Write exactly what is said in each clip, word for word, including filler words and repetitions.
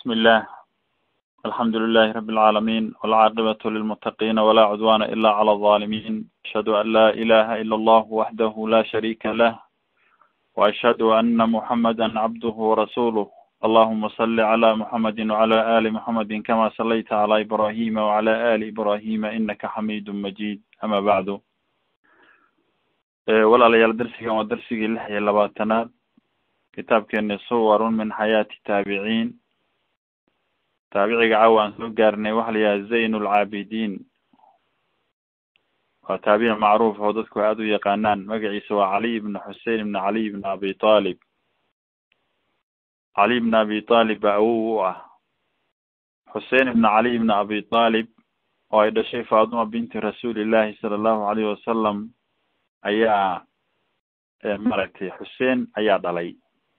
بسم الله. الحمد لله رب العالمين، والعاقبة للمتقين ولا عدوان إلا على الظالمين. أشهد أن لا إله إلا الله وحده لا شريك له، وأشهد أن محمدا عبده ورسوله. اللهم صل على محمد وعلى آل محمد كما صليت على إبراهيم وعلى آل إبراهيم إنك حميد مجيد. أما بعد، ولا ليال درسي ودرسي اللحية اللباتنات كتاب كان صور من حياة التابعين. تابعي عوان سوقارني وحليا زين العابدين، وتابع معروف وضدك عدو يقانان مقعي سوى علي بن حسين بن علي بن أبي طالب. علي بن أبي طالب أوه حسين بن علي بن أبي طالب، وإذا شيء فاطمة بنت رسول الله صلى الله عليه وسلم أيا مرتي حسين أيا دلي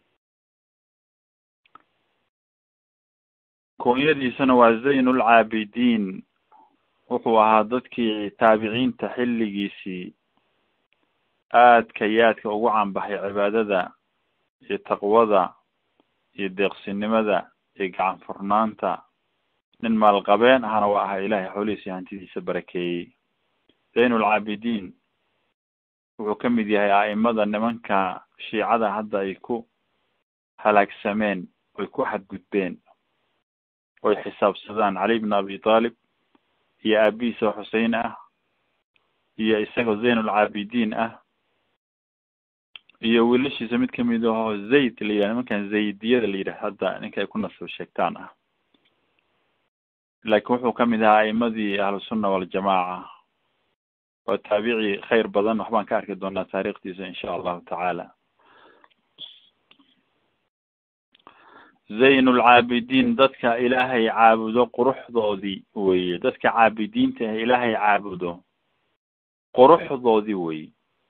كونيديسنا waa zayn العابدين. wuxuu ahaa dadkii taabiciinta xilligiisii aadka yaadka ugu canbaxay cibaadada iyo taqwada iyo deeqsinimada iyo gacan furnaanta. nin maalqabeen ahana waa ahaa ilaahay xoolihiisa hantidiisa barakeeyey. zayn العابدين wuxuu ka mid yahay a'imada nimanka shiicada hadda ay ku halaagsameen oy ku xadgudbeen oy xisaabsadaan علي بن أبي طالب iyo aabihiisa Xuseyn ah iyo isagoo zayn العابدين ah iyo wiilashiisa mid kamid ah zayd la yiraahdo, markan zaydiyada la yiraahdo hadda ninka ay ku nasab sheegtaan ah. laakiin wuxuu kamid ahaa aimadii ahlu sunna wal jamaa, oo taabici khayr badan. waxbaan ka arki doonaa taariikhdiisa insha Allah taala. zayn العابدين dadka ilaahay caabudo quruxdoodii weeye. dadka caabidiinta ah ilaahay caabudo quruxdoodii weeye.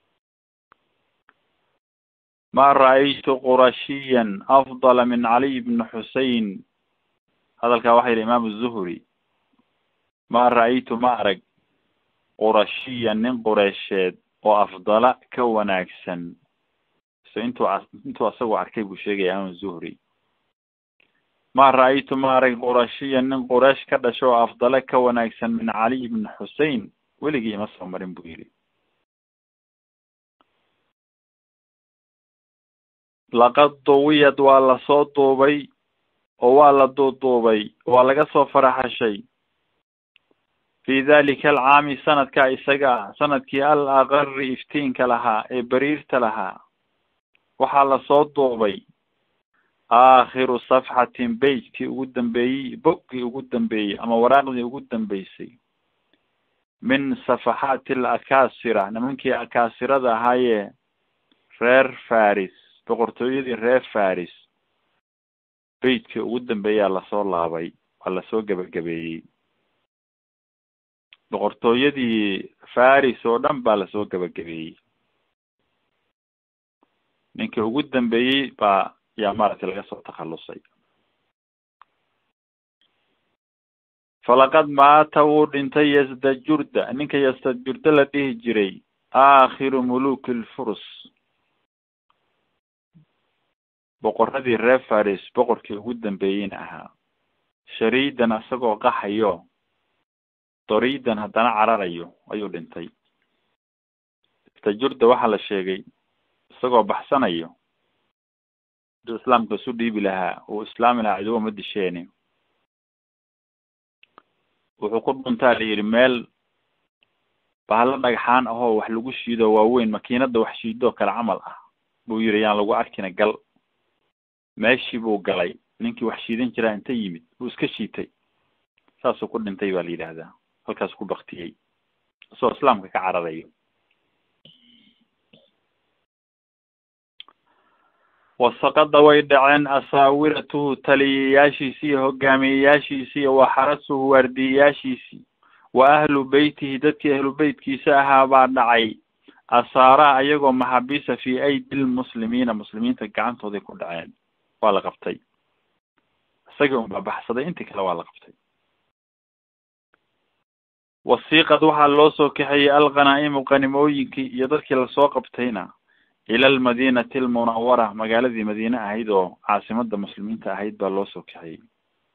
ما رأيت قرشيا أفضل من علي بن حسين. هذا الكواحد الإمام الزهري. ما رأيت ما أرق قرشيا من قريشات وأفضل كوناكسا. سأنتوا أنتوا أسووا عركيب الشيء يا إمام الزهري. ما رأيت ما رأي قرشيا من قريش كذا شو أفضل كوناكسا من علي بن حسين ولقي مصر مرين بويري. لقد ضويت ولا صوت ضوبي ولا ضوء ضوبي ولا قصة فرح شيء في ذلك العام سنة كايسجا سنة كي الأغر إفتين كلها إبرير لها وحال صوت ضوبي آخر صفحة بيت كي قدام بي بقي قدام بي أما وراقي قدام بيسي من صفحات الأكاسرة. نمكي أكاسرة ذا هاي رير فارس بقرطوية رير فارس بيت كي قدام بي على صور لابي على صور قبل قبي بقرطوية دي فارس ودم على صور قبل قبي منك قدام بي با يا مارت القصة تخلصي. فلقد مات ورنت يزد جردة انك يزد جردة لديه جري آخر ملوك الفرس. بقر هذه الرفارس بقر كي قدام بينها شريدا اسقو قحيو طريدا هدنا عراريو ايو لنتي تجرد وحل الشيغي اسقو بحسنيو الإسلام كسودي بلها وإسلامنا عدوه مد الشيني وحقوق انتالي رمال بحالا نجحان اهو وحلقوش يدو واوين ماكينة دو وحشيدو كالعمل اه بو يريان لغو اركينا قل ماشي بو قلي نينكي وحشيدين جرا انتا يمد بو اسكشيتي ساسو كل انتاي والي لهذا هالكاسو كل بختيي سو إسلام كعرضيو. وسقط ويدعن أساورته تلياشيسي هقامياشيسي وحرسه وردياشيسي وأهل بيته دتي أهل بيت كيساها بعد عي أسارا أيقو محبيسة في أيدي المسلمين مسلمين تقعان توضي كل عين ولا قبطي سيقوم بحصدي انت كلا ولا قبطي. وثيقة وحا اللوسو كحي الغنائم وقنمويكي يدرك للسوق قبطينا إلى المدينة المنورة مقالة دي مدينة أهيدو عاصمة المسلمين تأهيد بالوسو كحي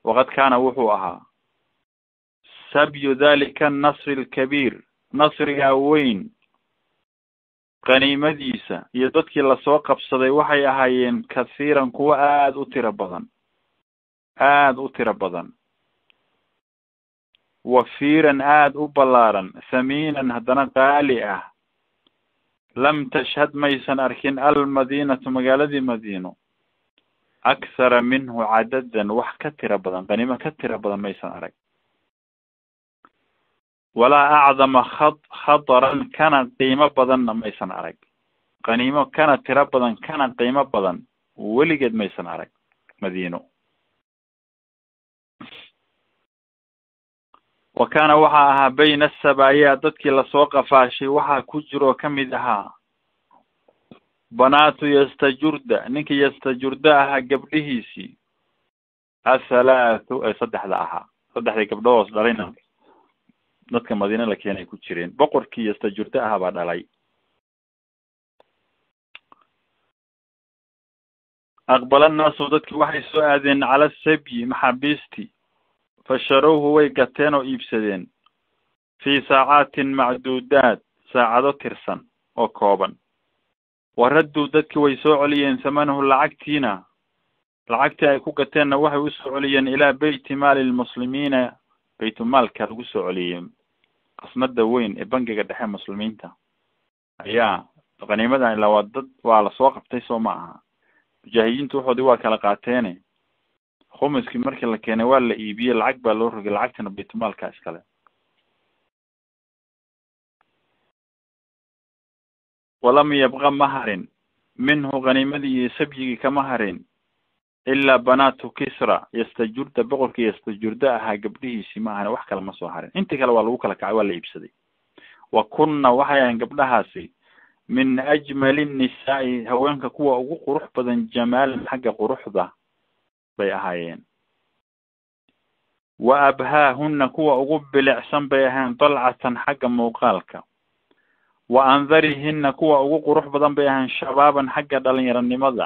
وقد كان وحوها سبي ذلك النصر الكبير نصر أوين قنيمة ديسة يددك لسوق بصدي وحي أهايين كثيرا كو آد أتربضا آد أتربضا وفيرا آد أبلارا ثمينا هدنا قالئة لم تشهد ميسا أركين المدينة مقالة مدينة أكثر منه عددا وح كتر بدن قنيمة كتر بدن ميسا أرك ولا أعظم خط خطرا كان قيمة بدن ميسا أرك قنيمة كانت تر بدن كان قيمة بدن ولقد ميسا أرك مدينة وكان وحاها بين السبايا ضدك لسوق فاشي وحا كجرو كمدها بنات يستجرد نك يستجردها قبلهيسي الثلاث اي صدح لها صدح لي قبلوس دارينا dadka madiina la keenay ku jireen boqorkii yastajurdaha baa dhalay aqbala naasu dadkii waxay soo aadeen cala sabi maxabisti fasharuhu way gateen oo iibsadeen fi saacatin macduudaat saacado tirsan oo kooban waraddu dadkii way soo celiyeen samanahu lacagtiina lacagtii ay ku gateenna waxay u soo celiyeen ilaa bayti maali lmuslimiina baytu maalka lagu soo celiyeen qasnada weyn ee bangiga dhexe muslimiinta ayaa qaniimada ilaa waa dad waa la soo qabtay soo ma aha mujaahidiintu waxoodii waa kala qaateene khumuskii markii la keenay waa la iibiyey lacag baa loo rogay lacagtana baytu maalka iskale ولم يبقى مهر منه غنيمتي سبيي كمهر إلا بنات كسرى يستجرد بقولك يستجردها قبله سماعنا وحكى لما صهرين انت قال والله وكلا كعوال لعبسدي وكنا وحيا قبلها سي من أجمل النساء هوانك كوا أقوق روح بدن جمال حق روح ذا بيهايين وأبهاهن كوا أقوق بالعسان بيهان طلعة حق موقالك وأنذرهن كوا أقوق روح بدن بيهان شبابا حق دلين يرنمضا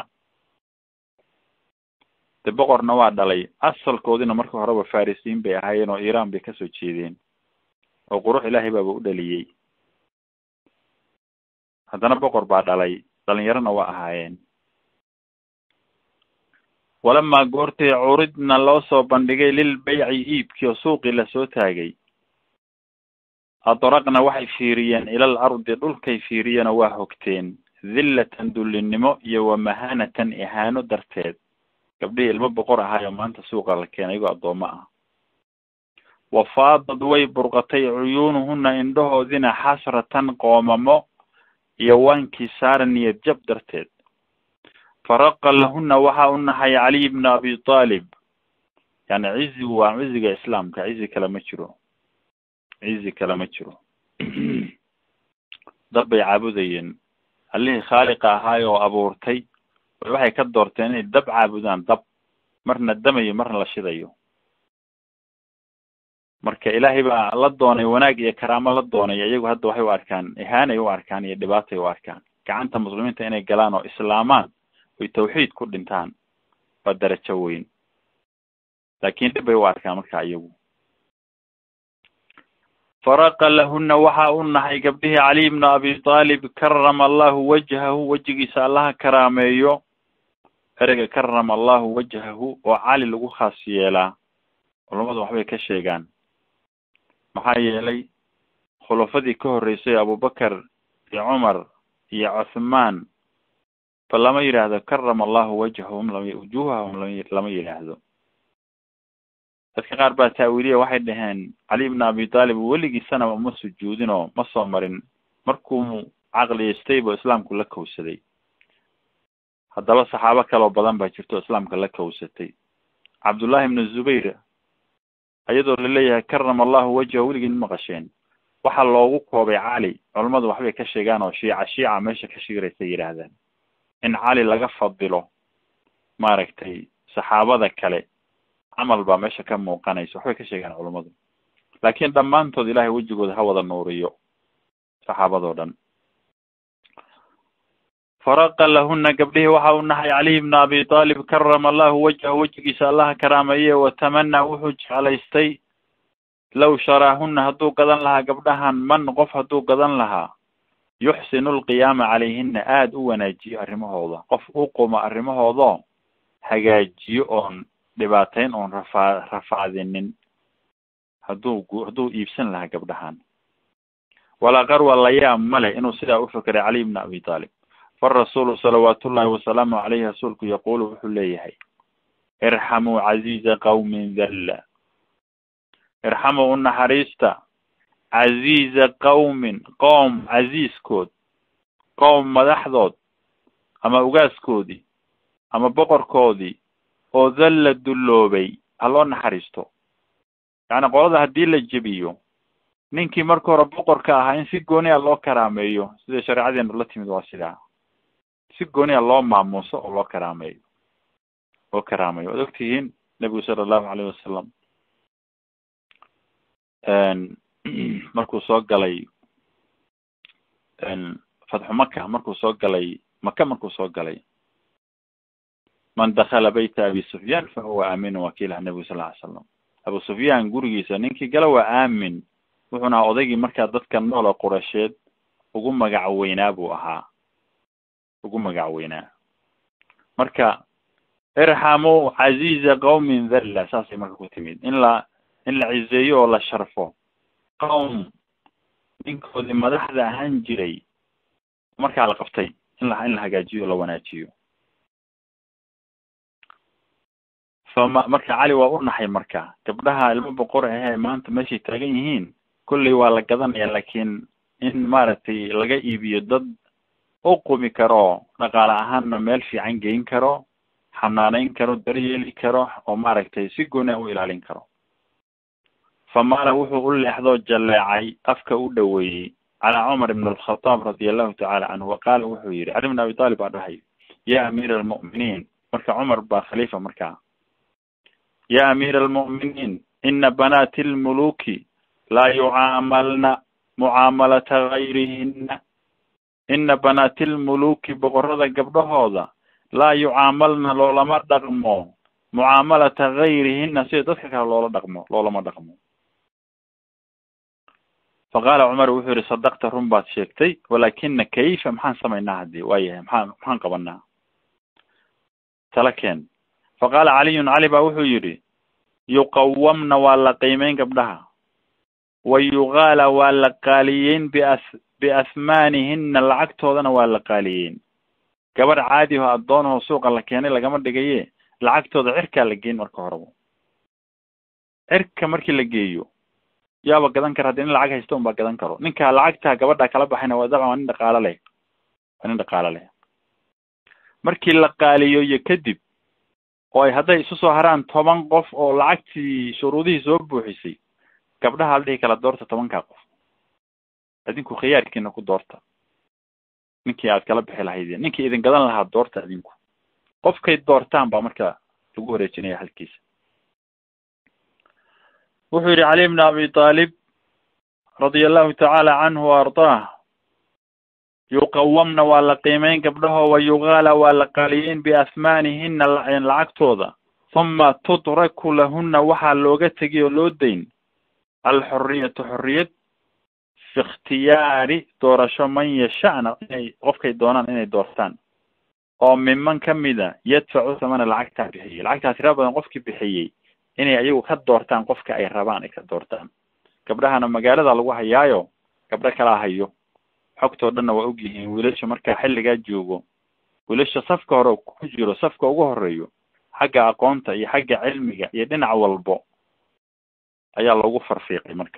boqorna waa dhalay asalkoodina markii horeba farisiin bay ahaayeen oo Iran bay ka soo jeedeen oo qurux Ilaahay baa u dhaliyay haddana boqor baa dhalay dhalinyarana waa ahaayeen walama goortay uridna loo soo bandhigay lil bay'i iibkii suuqi la soo taagay adraqna waxay fiiriyeen ila al-ardi dhulkay fiiriyeen waa hogteen dhillatan dullinimo iyo wa mahanatan ihaano darteed gabdhii ilmo boqor ahaayo maanta suuqa la keenay oo adooma ah wafaadad way burqatay uyunuhunna indhahoodina xasratan qoomamo iyo wankii saaran niyad jab darteed faraqa lahunna waxa uu nahay Ali ibn Abi Talib yani cizi waa ciziga islaamka cizi kala ma jiro cizi kala ma jiro dad bay caabudayeen allihii khaaliqa ahaayo abuurtay waxay ka doorteen inay dab caabudaan dab marna damayo marna la shidayo marka Ilaahay baa la doonay wanaag iyo karaamo la doonay iyagu hadda waxay u arkaan ihaanay u arkaan iyo dhibaato u arkaan gacanta muslimiinta inay galaan oo islaamaan oo tawxiid ku dhintaan waa darajo weyn laakiin dhib bay u arkaan marka iyagu فرق لهن وحا أنحي قبله علي بن أبي طالب كرم الله وجهه وجهي سألها كراميو أرق كرم الله وجهه وعالي لغو خاصيلا ولماذا وحبه كشيغان محايا لي خلفدي كهر رئيسي أبو بكر يا عمر يا عثمان فلما يرى كرم الله وجههم وجوههم لما يرى هذا dadka qaar baa taawiliye waxay dhaheen Ali ibn Abi Talib waligii sanaba ma sujuudin oo ma soo marin markuu aqliyeystay buu islaamku la kowsaday haddaba saxaabo kale badan baa jirto islaamka la kowsatay Abdullah ibn Zubayr ayadoo la leeyahay karram Allah wajhahu waligii ma qasheen waxa loogu koobay Ali culimadu waxbay ka sheegaan oo shiica shiica meesha ka shiireysay yiraahdaan in Ali laga fadilo maaragtay saxaabada kale عمل بامشة كم موقنيس وحوي كشيء عن علماء لكن دمان تود إلهي وجهه هذا النوريو صحابة دودن فرق لهن قبله وحاو نحي علي بن أبي طالب كرم الله وجهه وجهه الله كراميه وتمنى وحج على استي لو شراهن هدو قدن لها قبلها من قف هدو قدن لها يحسن القيام عليهن آد وناجي أرمه الله قف أقوم أرمه الله هجاجي أون دباتين أون رفع رفع ذنن هدو هدو يبسن لها قبلها ولا قروا الله يا ملئ إنه سلا أفكر علي بن أبي طالب فالرسول صلوات الله وسلامه عليه رسولك يقول وحليه ارحموا عزيز قوم ذل ارحموا النحريستا عزيز قوم قوم عزيز كود قوم مدحضود أما أغاس كودي أما بقر كودي أو ذل الدلوبي الله نحريستو يعني قولها هدي للجبيو نينكي مركو ربقر كاها إن سيقوني الله كراميو سيدي شريعة نرلتي مدواسلها سيقوني الله معموسة الله كراميو وكراميو ودكتهين نبي صلى الله عليه وسلم أن مركو سوق لي أن فتح مكة مركو سوق لي مكة مركو سوق لي من دخل بيت أبي سفيان فهو آمن وكيل النبي صلى الله عليه وسلم أبو سفيان قرقيسا نينكي قالوا آمن وحنا أضيقي مركا ضدك النولة قرشيد وقم مقعوينا أبو أها وقم مقعوينا مركا ارحموا عزيز قوم ذل أساسي مركا كتمين إن لا إن لا عزيو ولا شرفو قوم إنكو ذي مدحذا هنجري مركا على قفتين إن لا إن لا هجاجيو ولا وناجيو فما مركا علي وأورنا حي مركا تبدها المبقور هي ما أنت ماشي تلاقيهين كل ولا قدن لكن إن مارتي لقى إبي ضد أقوم كرو نقال أهان ميل في عن جين كرو حنانين كرو دريلي كرو وماركتي سيقونا وإلالين كرو فما له يقول لحظة جلعي أفك أدوي على عمر بن الخطاب رضي الله تعالى عنه وقال وحويري علي بن أبي طالب بعد هاي يا أمير المؤمنين مركا عمر با خليفة مركا يا أمير المؤمنين إن بنات الملوك لا يعاملن معاملة غيرهن إن بنات الملوك بقرد قبل هذا لا يعاملن لولا ما دقمو معاملة غيرهن سيدتك لولا دقمو لولا ما دقمو فقال عمر وحوري صدقت رنبات شيكتي ولكن كيف محان سمعنا هدي وأيه محان محان قبلنا تلكين فقال علي علي بوحوري يقومن ولا قيمين قبلها ويغال ولا قاليين بأس بأثمانهن العقتودنا ولا قاليين قبر عادي هو أدونه سوق الله كياني لقمر دقيه العقتود عركة لقين مركو هربو عركة مركي لقيو يا بقدان كره دين العق هيستون بقدان كرو نينكا لعقتها غبدها kala baxayna wadaqa waan dhaqaale leh waan dhaqaale leh markii la qaaliyo iyo kadib oo ay haday isu soo haraan toban qof oo lacagtii shuruudihii soo buuxisay gabdhaha halkii kala doorta toban ka qof adinku khiyaarkiina ku doorta ninkii aad kala bixi lahaydeen ninkii idin gadan lahaa doorta adinku qofkay doortaan ba marka lagu wareejinaya halkiisa وحوري علي بن أبي طالب رضي الله تعالى عنه وأرضاه يقومن ولا قيمين قبله ويغال ولا قاليين بأثمانهن العقتوضة ثم تترك لهن وحال لوغتكي ولودين الحرية حرية في اختيار دورشو من يشأن قفكي دونان إني دورتان أو ممن كمدا يدفع ثمن العقتها بحيي العقتها ترابا قفكي بحيي inay ayagu ka doortaan qofka ay rabaan ay ka doortaan gabdhahana magaalada lagu hayaayo gabdha kala hayo xogtoodana waa og yihiin wiilasha marka xilliga joogo wiilasha safka hore ku jiro safka ugu horeeyo xagga aqoonta iyo xagga cilmiga iyo dhinac walbo ayaa lagu farfiiqay marka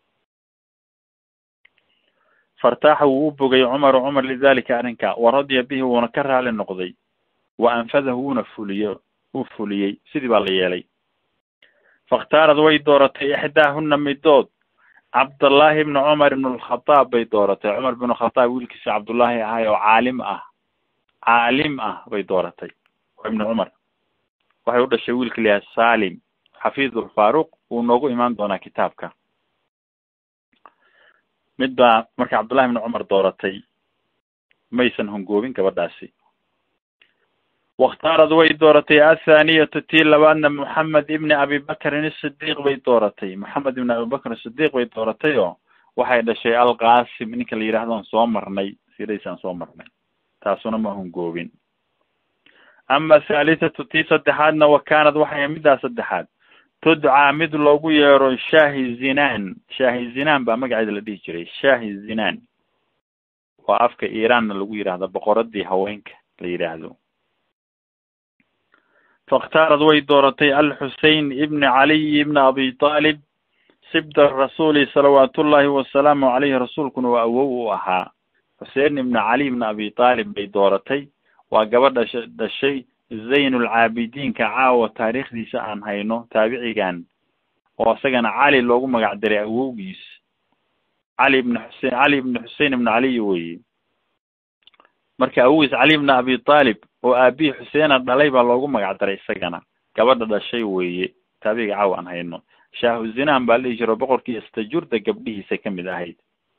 fartaaxa uu bogay Umar Umar lidalika arinka waradiya bihi wa nakara la noqday wa anfadahu nafuliyay uu fuliyay sidii baa la yeelay فاختارت وي دورتي إحداهن ميدود عبد الله بن عمر بن الخطاب بي دورتي عمر بن الخطاب ويلكس عبد الله هاي عالم أه عالم أه بي دورتي وابن عمر وحي ودا شويل كليا سالم حفيظ الفاروق ونوغو إيمان دونا كتابك مدى مركي عبد الله بن عمر دورتي maysan hongoobin gabadhaasi. واختارت way dooratay الثانية tii labaadna محمد ibn abi bakr الصديق bay dooratay محمد ibn abi bakr الصديق bay dooratay oo waxay dhashay alqaasim ninka la yiraahdo soo marnay siraysan soo marnay taasuna ma hongoobin. ama ثالثة tii saddexaadna wakaanad waxay midaa saddexaad tudcaa mid loogu yeero shaahi zinaan. shaahi zinaan baa magaceeda la dhihi jiray. shaahi zinaan waa afka iiraanna lagu yiraahdo boqoradii haweenka la yiraahdo. فاختارت way dooratay الحسين ابن علي ابن أبي طالب سبط الرسول صلوات الله والسلام عليه رسولكنا وأوو أها. حسين ابن علي ابن أبي طالب bay dooratay waa gabadha dhashay زين العابدين كعاوة تاريخ دي سaan hayno taabicigan oo asagana cali loogu magac daray awowgiis cali ibn Hussein cali ibn Hussein ibn Ali way marka awowgiis cali ibn Abi Talib oo aabi Hussein dhalay baa loogu magac daray isagana gabadha dhashay weeye taabiciga caawa aan hayno. shaahu zinaan baa la jiro boqorkii istajurda gabdhihiisa kamid ahayd.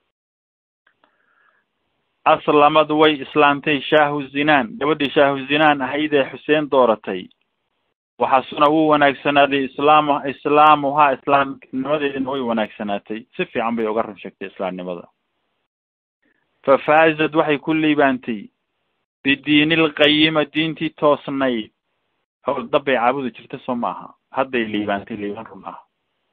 aslamad way islaamtay shaahu zinaan gabadhii shaahu zinaan ahayd ee Hussein dooratay waxaasuna uu wanaagsanaaday islaam islaamuha islaamnimadeedina way wanaagsanaatay si fiican bay uga run sheegtay islaamnimada. fafaazad waxay ku liibaantay bidiinil qayyima diintii toosnayd hawl dabay caabudu jirta soo maaha hadday liibaantay liibaan run ah.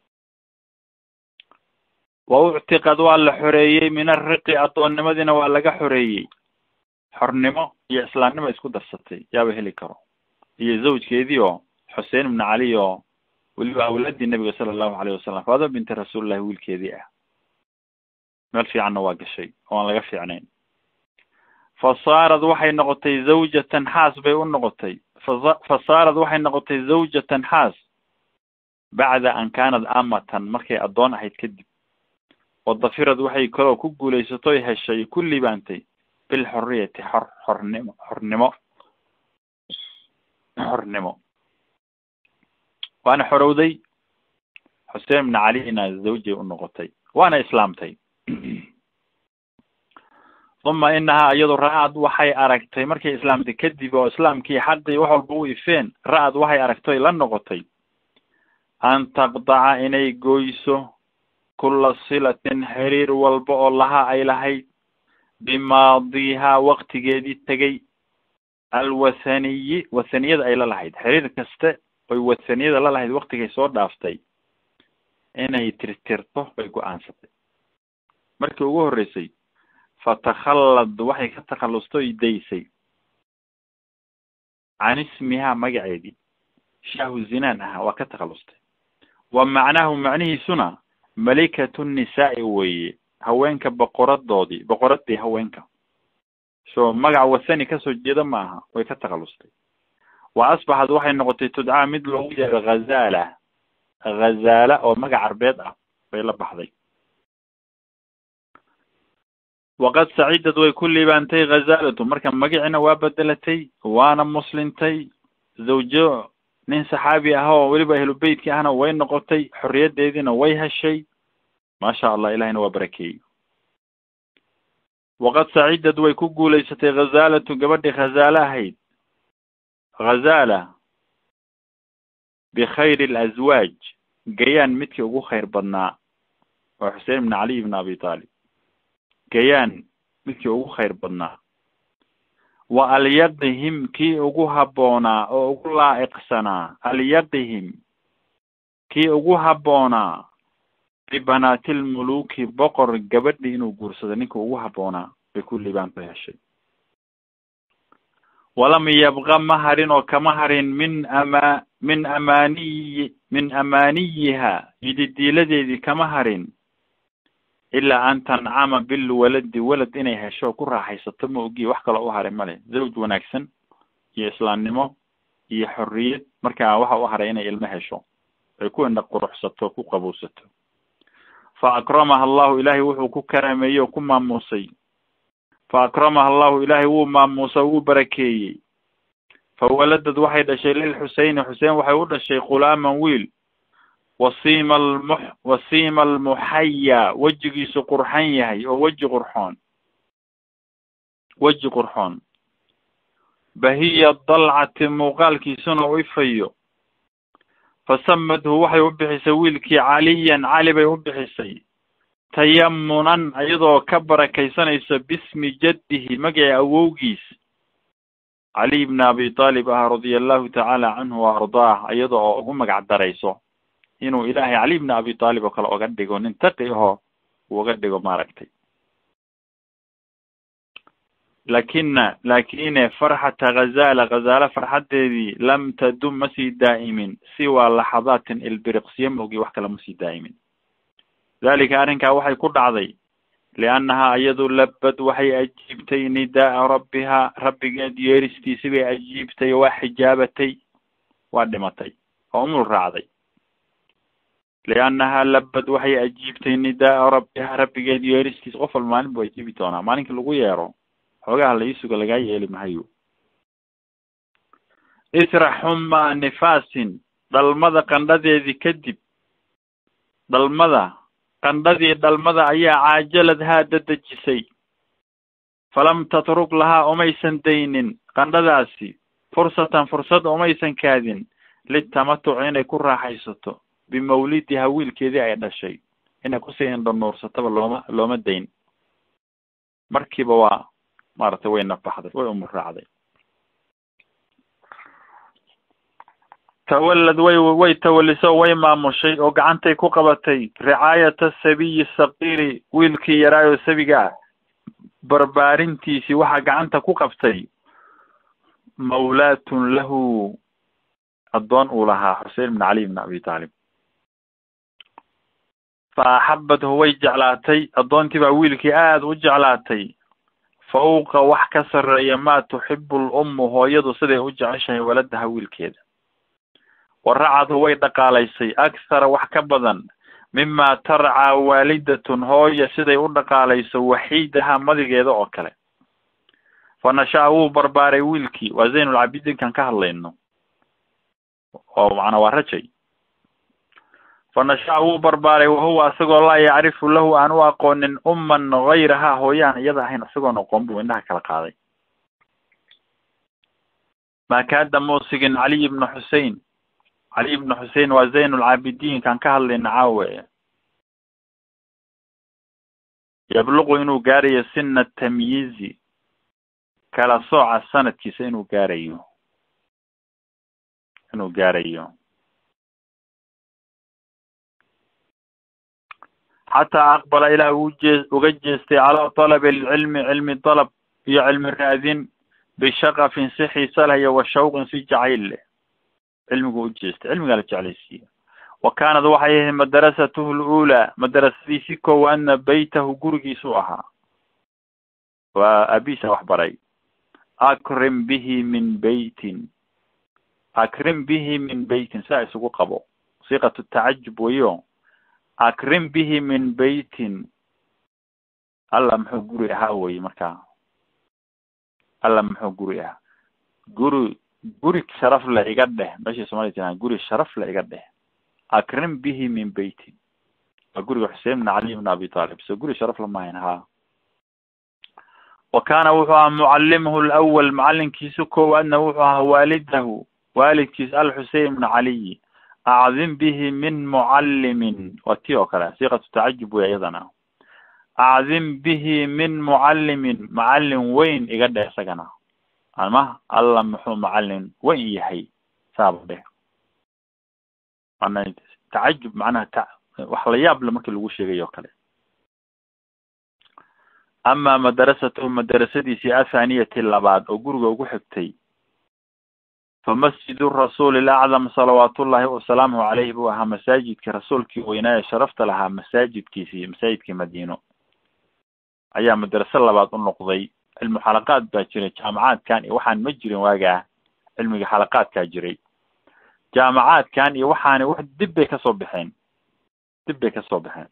وأعتقد والله حرية من الرقي أطونمدنا ولا جا حرية حرنمة يا إسلام ما يسكت السطي يا بهلي كرو هي زوج كذي حسين بن علي واللي أولاد النبي صلى الله عليه وسلم هذا بنت رسول الله والكذي ما في عنه واقع شيء وأنا في عنين. فصارت وحي نقطي زوجة حاس بيقول نقطي فصارت وحي نقطي زوجة حاس بعد أن كانت أمة مركي أدون هيتكذب والضفيرة وحي كلو كوجو ليستوي هالشيء كل بانتي بالحرية حر حرنمو حرنمو حرنمو وأنا حرودي حسين بن علي أنا زوجي ونقطي وأنا إسلامتي. ثم إنها أيضا رأت وحي أركتي مركي إسلامتي كذب وإسلام كي حد يوحل بوي فين رأت وحي أركتي لن نقطي أن تقطع إني جويسو كل صلة حرير والبؤ لها أي لهي بماضيها وقت جديد تجي الوثنية وثنية أي لهيد حرير كسته والوثنية لا لهيد وقت جي صور دافتي إنه يترترته ويقو أنسته مركي وجوه الرئيسي فتخلد وحي كتخلصته يديسي عن اسمها مقعدي شاه زنانها وكتخلصته ومعناه معنيه سنة ملكة النساء وي هوينك بقرات دودي بقرات دي هوينك شو مقع وثاني كسو جدا معها ويكتغلصتي وأصبحت وحي النقطة تدعى مثل غزالة غزالة أو مقع عربيضة ويلا بحضي. وقد سعيدت ويكل بانتي غزالة مركب مقعنا وابدلتي وانا مسلمتي زوجو nin saxaabi ah oo waliba ahlu beedki ahna way noqotay xuriyadeedina way heshay ma sha Allah ilaahina waa barakeey. waqad saciidad way ku guuleysatay ghazalatu gabadhi ghazala ahayd ghazala bi khayr al azwaj gayaan midkii ugu khayr badnaa waa Hussein ibn Ali ibn Abi Talib gayaan midkii ugu khayr badnaa وأليقهم كي أجوها بونا أو أقول إقسنا أليقهم كي أجوها بونا ببنات الملوك بقر جبد إنه جرسدنيك أجوها بونا بكل بان في هالشيء. ولم يبغى مهر وكمهر من أما من أماني من أمانيها يدي لدي كمهر إلا أن تنعم بالولد ولد إنها شو كرها حيستم وجي وحكى له هاري ماله زوج ونكسن يسلان نمو يحرية مركا وح وهرينا إلمها شو يكون نقرح ستو كقبو ستو فأكرمها الله إلهي وحو كرامي وكما موسي فأكرمها الله إلهي وما موسى وبركي فولدت واحد شيء للحسين حسين وحيود الشيء غلاما ويل وصيم المح وصيم المحيا وجهي سقرحان يهي أو وجه قرحان weji qurxoon bahiya dalcati muuqaalkiisuna u ifayo fasamadhu waxay u bixisay wiilkii caliyan cali bay u bixisay tayamunan iyadoo ka barakaysanaysa bismi jaddihi magacii awowgiis cali ibn abi talib ah radia allahu tacaala canhu wa ardaah iyada oo ugu magac darayso inuu ilaahay cali ibn abi talib oo kale oga dhigo nin taqi aho uga dhigo maaragtay lakina lakine farxata ghazala ghazala farxadeedii lam tadum masii daa'imin siwa laxadaatin ilbiriqsiya moogi wax kale masii daa'imin dalika arrinkaa waxay ku dhacday liannahaa iyadu labad waxay ajiibtay nidaa rabbihaa rabbigeed yeeristiisi bay ajiibtay waa xijaabatay waa dhimatay oo umul raacday liannahaa labad waxay ajiibtay nidaa rabbihaa rabbigeed yeeristiis qof wal maalin buu ajiibi doonaa maalinka lagu yeero xoogaha la isuga lagaa yeeli mahayo isra xuma nifaasin dhalmada qandhadeedii kadib dhalmada qandhadii dhalmada ayaa caajaladhaa dadejisay falam tatruk lahaa umaysan daynin qandhadaasi fursatan fursad umaysan kaadin litamatuc inay ku raaxaysato bimawlidiha wiilkeedii ay dhashay inay kusii indhanuursataba looma looma dayn markiiba waa maaragtay way nafaxday way umur raacday tawallad way way tawalliso way maamushay oo gacantay ku qabatay ricaayata sabiyi saqiiri wiilkii yaraayo sabiga ah barbaarintiisii waxaa gacanta ku qabtay mawlaatun lahu addoon uu lahaa xusein ibn cali ibn abi talib fa axabadhu way jeclaatay addoontii baa wiilkii aada u jeclaatay fawqa wax ka sarreeya maa tuxibu lummu hooyadu siday u jeceshahay waladaha wiilkeeda waracadhu way dhaqaalaysay akhara wax ka badan mima tarcaa waalidatun hooya siday u dhaqaalayso waxiidaha madigeeda oo kale fa nashaa wuu barbaaray wiilkii waa zaynulcabidinkan ka hadlayno oo macnaa waa rajay fa nashaa wuu barbaaray wahuwa isagoo laa yacrifu lahu aan u aqoonin umman gayraha hooyaan iyada ahayn isagoon aqoon buu indhaha kala qaaday maa kaada muusigin caliy ibnu xusein cali ibn xusein waa zaynulcaabidiin kan ka hadlayna caawe yabluqu inuu gaarayo sina tamyiizi kala sooca sanadkiisa inuu gaarayo inuu gaarayo xataa aqbala ilaah uu jee uga jeestay calaa talabi alcilmi cilmi dalab iyo cilmi raadin bishaqafin si xiisa leh iyo wa shawqin si jacayl leh cilmigu u jeestay cilmigaa la jeclaysiiya wa kaanad waxay ahayd madrasatuhu luulaa madrasadiisi koowaadna beytahu gurigiisu ahaa waa abiisa wax baray akrim bihi min beytin akrim bihi min beytin saa isugu qabo siiqatu tacajub weyo akrim bihi min beytin alla muxuu guri ahaa weye markaa alla muxuu guri ahaa guri guri sharaf la iga dheh meeshii Soomaaliya jiraan guri sharaf la iga dheh akrim bihi min beyti waa guriga Xusein ibn Cali ibn Abi Talib so guri sharaf la maahin ha wa kana wuxuu ahaa muallimuhu al-awwal macallinkiisu koowaadna wuxuu ahaa waalidahu waalidkiis al-Xusein ibn Cali a'zim bihi min muallimin wati oo kale siiqatu tacajub way iyadana a'zim bihi min muallimin macallin weyn iga dheh isagana ama alla muxuu macallin weyn yahay saabde ana tacajub macnaha wax la yaab lama markii lagu sheegayo kale ama madrasatu madrasadiisi afaniyati labaad oo guriga ugu xigtay fa masjidu rasuul al-a'zam salawatullahi wa salaamuhu alayhi wa ha masaajidka rasuulkii weynaa sharafta lahaa masaajidkiisi masaajidkii Madiino ayaa madrasa labaad u noqday cilmi xalaqaad baa jiray jaamacaadkan iyo waxaan ma jirin waagaa cilmiga xalaqaadka jiray jaamacaadkan iyo waxaan wax dib bay ka soo baxeen dib bay ka soo baxeen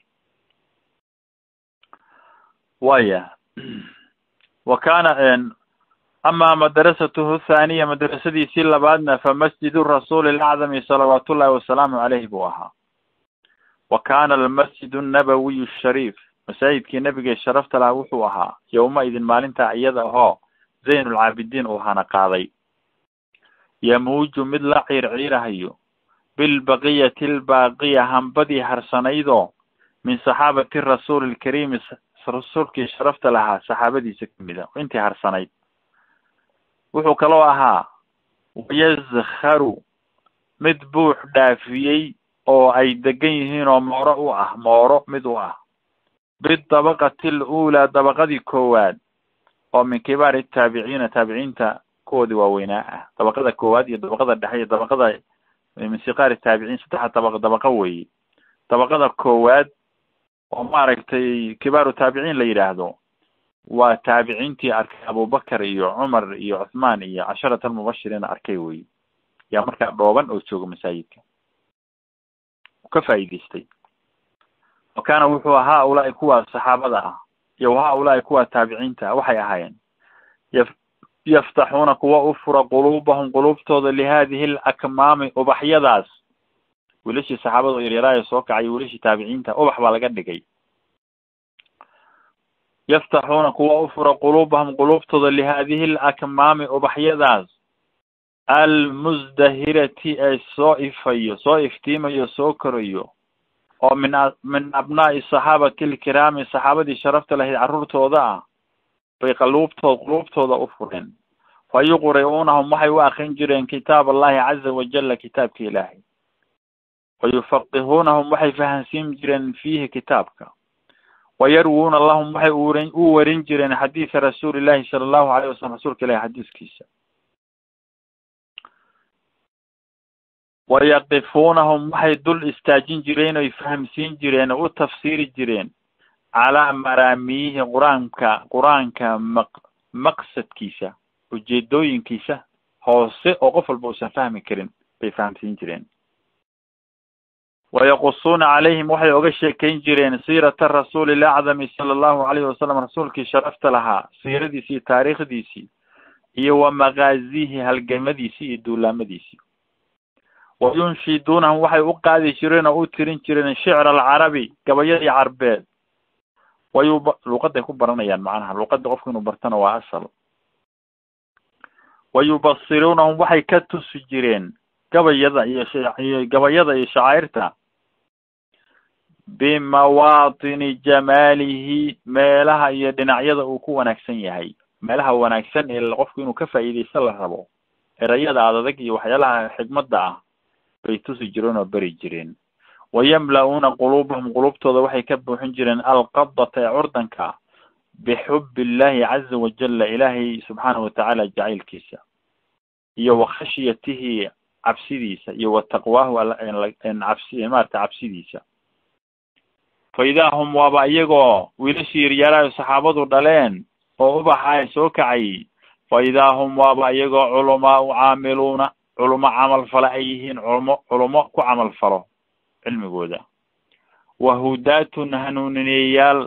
waya wakana ama madrasatuhu thaniya madrasadiisi labaadna fa masjidu rasuul al-a'zam salawatullahi wa salaamuhu alayhi wa aha وكان المسجد النبوي الشريف masaajidkii nabiga sharafta lahaa wuxuu ahaa yowma idin maalinta iyada ahoo zaynulcaabidiin uu hana qaaday yamuuju mid la ciirciirahayo bilbaqiyati albaaqiya hambadii harsanaydoo min saxaabati rasuuli lkariimi rasuulkii sharafta lahaa saxaabadiisa kamid a intii harsanayd. wuxuu kaloo ahaa wayazkharu mid buux dhaafiyey oo ay degan yihiin oo mooro u ah mooro mid u ah bidabaqati aluulaa dabaqadii koowaad oo min kibaari taabiciina taabiciinta kuwoodii waaweynaa ah. dabaqada koowaad iyo dabaqada dhexe iyo dabaqada min siqaari taabiciin saddexa dabaq dabaqa weeye. dabaqada koowaad oo maaragtay kibaaru taabiciin la yidhaahdo waa taabiciintii arkay abubakar iyo cumar iyo cuthmaan iyo casharata almubashiriina arkay wey. yaa markaa dhooban oo jooga masaajidka ka faa'iidaystay. wakaana wuxuu ahaa ulaa'i kuwa saxaabada ah iyo wahaa ulaa'i kuwa taabiciinta waxay ahaayeen yaftaxuuna kuwa u fura quluubahum quluubtooda lihadihi alakmaami ubaxyadaas. wilashii saxaabada oo yaryaraaya soo kacay wilashii taabiciinta ubax baa laga dhigay. yaftaxuuna kuwa u fura quluubahum quluubtooda lihadihi alakmaami ubaxyadaas almusdahirati ee soo ifayo soo iftiimayo soo korayo oo min min abnaa'i saxaabati alkiraami saxaabadii sharafta lahayd carruurtooda ah bay quluubtood quluubtooda u fureen. fa yuqri'uunahum waxay u akrin jireen kitaab allahi caza wajalla kitaabka ilaahay. wayufaqihuunahum waxay fahansiin jireen fiihi kitaabka. wayarwuuna lahum waxay urin u warin jireen xadiisa rasuulillahi sala allahu alayh wasalam rasuulka ilahi xadiiskiisa. wayaqifuunahum waxay dul istaajin jireen oy fahamsiin jireen oo u tafsiiri jireen calaa maraamiyihi qur-aanka qur-aanka maq maqsadkiisa ujeedooyinkiisa hoose oo qof walba uusan fahmi karin bay fahamsiin jireen. wayaqusuuna calayhim waxay oga sheekayn jireen siirata rasuuli lacdami sala allahu alayhi wasalam rasuulkii sharafta lahaa siiradiisii iyo taariikhdiisii iyo wa maqaazihi halgamadiisii iyo duulaamadiisii. wayunshiduunahum waxay u qaadi jireen oo u tirin jireen shicra alcarabi gabayadii carbeed. wayub luuqaday ku baranayaan macnaha luuqada qofku inuu bartana waa asal. wayubasiruunahum waxay ka tusi jireen gabayada iyo iyo gabayada iyo shacairta bimawaatini jamaalihi meelaha iyo dhinacyada uu ku wanaagsan yahay. meelaha wanaagsan ee qofku inuu ka faa'iidaysto la rabo erayada adag iyo waxyaalaha xigmada ah bay tusi jireen oo bari jireen. wayamla-uuna quluubahum quluubtooda waxay ka buuxin jireen alqadata ee curdanka bixubbi illahi caza wajalla ilaahay subxaanahu watacaala jacaylkiisa iyo wakhashyatihi cabsidiisa iyo wataqwaahu cabsi maarata cabsidiisa. fa idaa hum waaba iyagoo wiilashii yaryaraay saxaabadu dhaleen oo ubaxa soo kacay. fa idaa hum waaba iyagoo culamaa u caamiluuna culumo camal falo ay yihiin culumo culumo ku camal falo cilmigooda. wahudaatun hanuunineyaal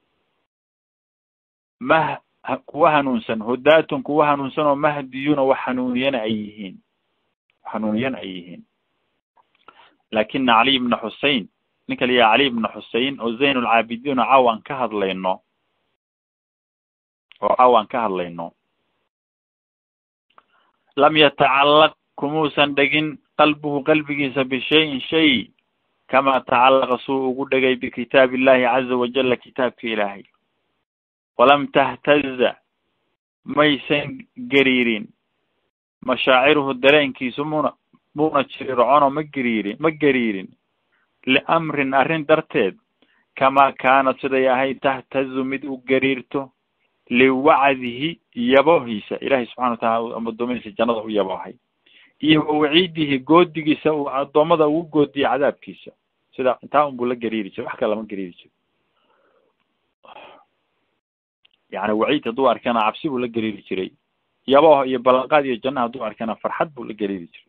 mah kuwa hanuunsan hudaatun kuwa hanuunsan oo mahdiyuna wax hanuuniyana ay yihiin hanuuniyana ay yihiin. laakina cali ibna xusein ninka la yaha cali ibna xusein oo zaynulcaabidiin oo caaw aan ka hadlayno oo caaw aan ka hadlayno lam yatacallaq kumuusan dhegin qalbuhu qalbigiisa bishayin shay kama tacallaqa suu ugu dhegay bikitaabi illahi caza wajalla kitaabka ilaahay. walam tahtaza maysan gariirin mashaaciruhu dareenkiisu muna muna jirircono ma gariirin ma gariirin liamrin arrin darteed kama kaanad siday ahayd tahtazu mid u gariirto liwacdihi yabohiisa ilahay subxana wataala addoommadiisa jannada u yabohay iyo wawaciidihi goodigiisa uu addoommada ugu goodiyay cadaabkiisa. sida intaa un buu la gariiri jiray wax kale lama gariiri jiro. yani waciid hadduu arkana cabsi buu la gariiri jiray. yaboh iyo ballanqaad iyo janna hadduu arkana farxad buu la gariiri jiray.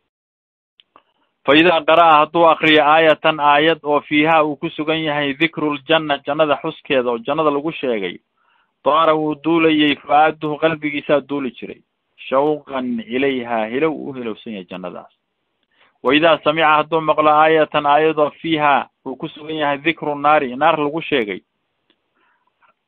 fa idaa qara'a hadduu akriyo aayatan aayad oo fiiha uu ku sugan yahay dikru ljanna jannada xuskeeda oo jannada lagu sheegay daara wuu duulayay fa-aaduhu qalbigiisaa duuli jiray shawqan ilayha hilow u hilowsan yahay jannadaas. wa idaa samica hadduu maqlo aayatan aayadoo fiiha uu ku sugan yahay dikru naari naar lagu sheegay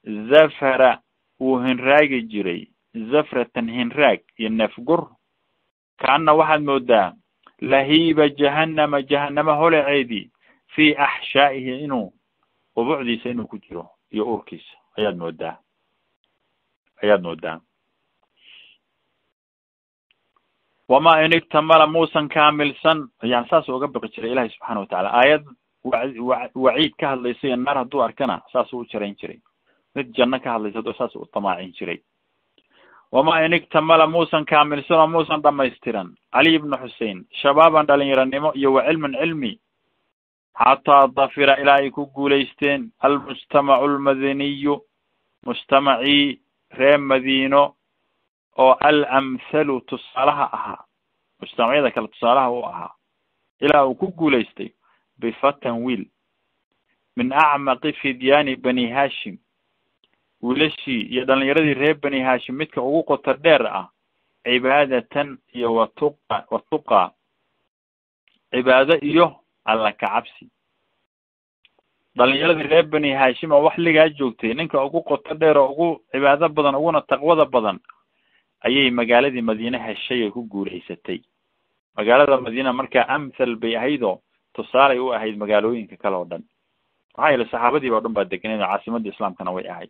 zafara wuu hinraagi jiray zafratan hinraag iyo neefgur kaana waxaad moodaa lahiiba jahannama jahannama holaceedii fi axshaa'ihi inuu ubucdiisa inuu ku jiro iyo urkiisa ayaad moodaa ayaad moodaa wamaa in igtamala muusan kaamilsan yani saas uga baqi jiray ilahi subxaana watacaala aayad waciid ka hadlaysa iyo naar hadduu arkana saasuu u jarayn jiray mid janno ka hadlaysa hadduu saas u tamaacin jiray wamaa in igtamala muusan kaamilsan oo muusan dhamaystiran cali ibnu xusein shabaaban dhalinyaranimo iyo wa cilman cilmi xataa dafira ilaa ay ku guulaysteen almujtamacu almadaniyu mujtamacii reer madiino oo alamhalu tusaalaha ahaa mujtamacyada kale tusaalaha u ahaa ilaa uu ku guulaystay bifatan wiil min acmaqi fidyaani bani hashim wiilashii iyo dhalinyaradii reer bani hashim midka ugu qoto dheer ah cibaadatan iyo watuqa watuqa cibaado iyo alla kacabsi dhalinyaradii reer bani hashim oo waxligaa joogtay ninka ugu qoto dheer oo ugu cibaado badan uguna taqwada badan ayay magaaladii madiine heshay ay ku guulaysatay magaalada madiina markaa amthal bay ahaydoo tusaalay u ahayd magaalooyinka kale oo dhan maxaa yeele saxaabadiiba o dhan baa deganeed oo caasimadda islaamkana way ahayd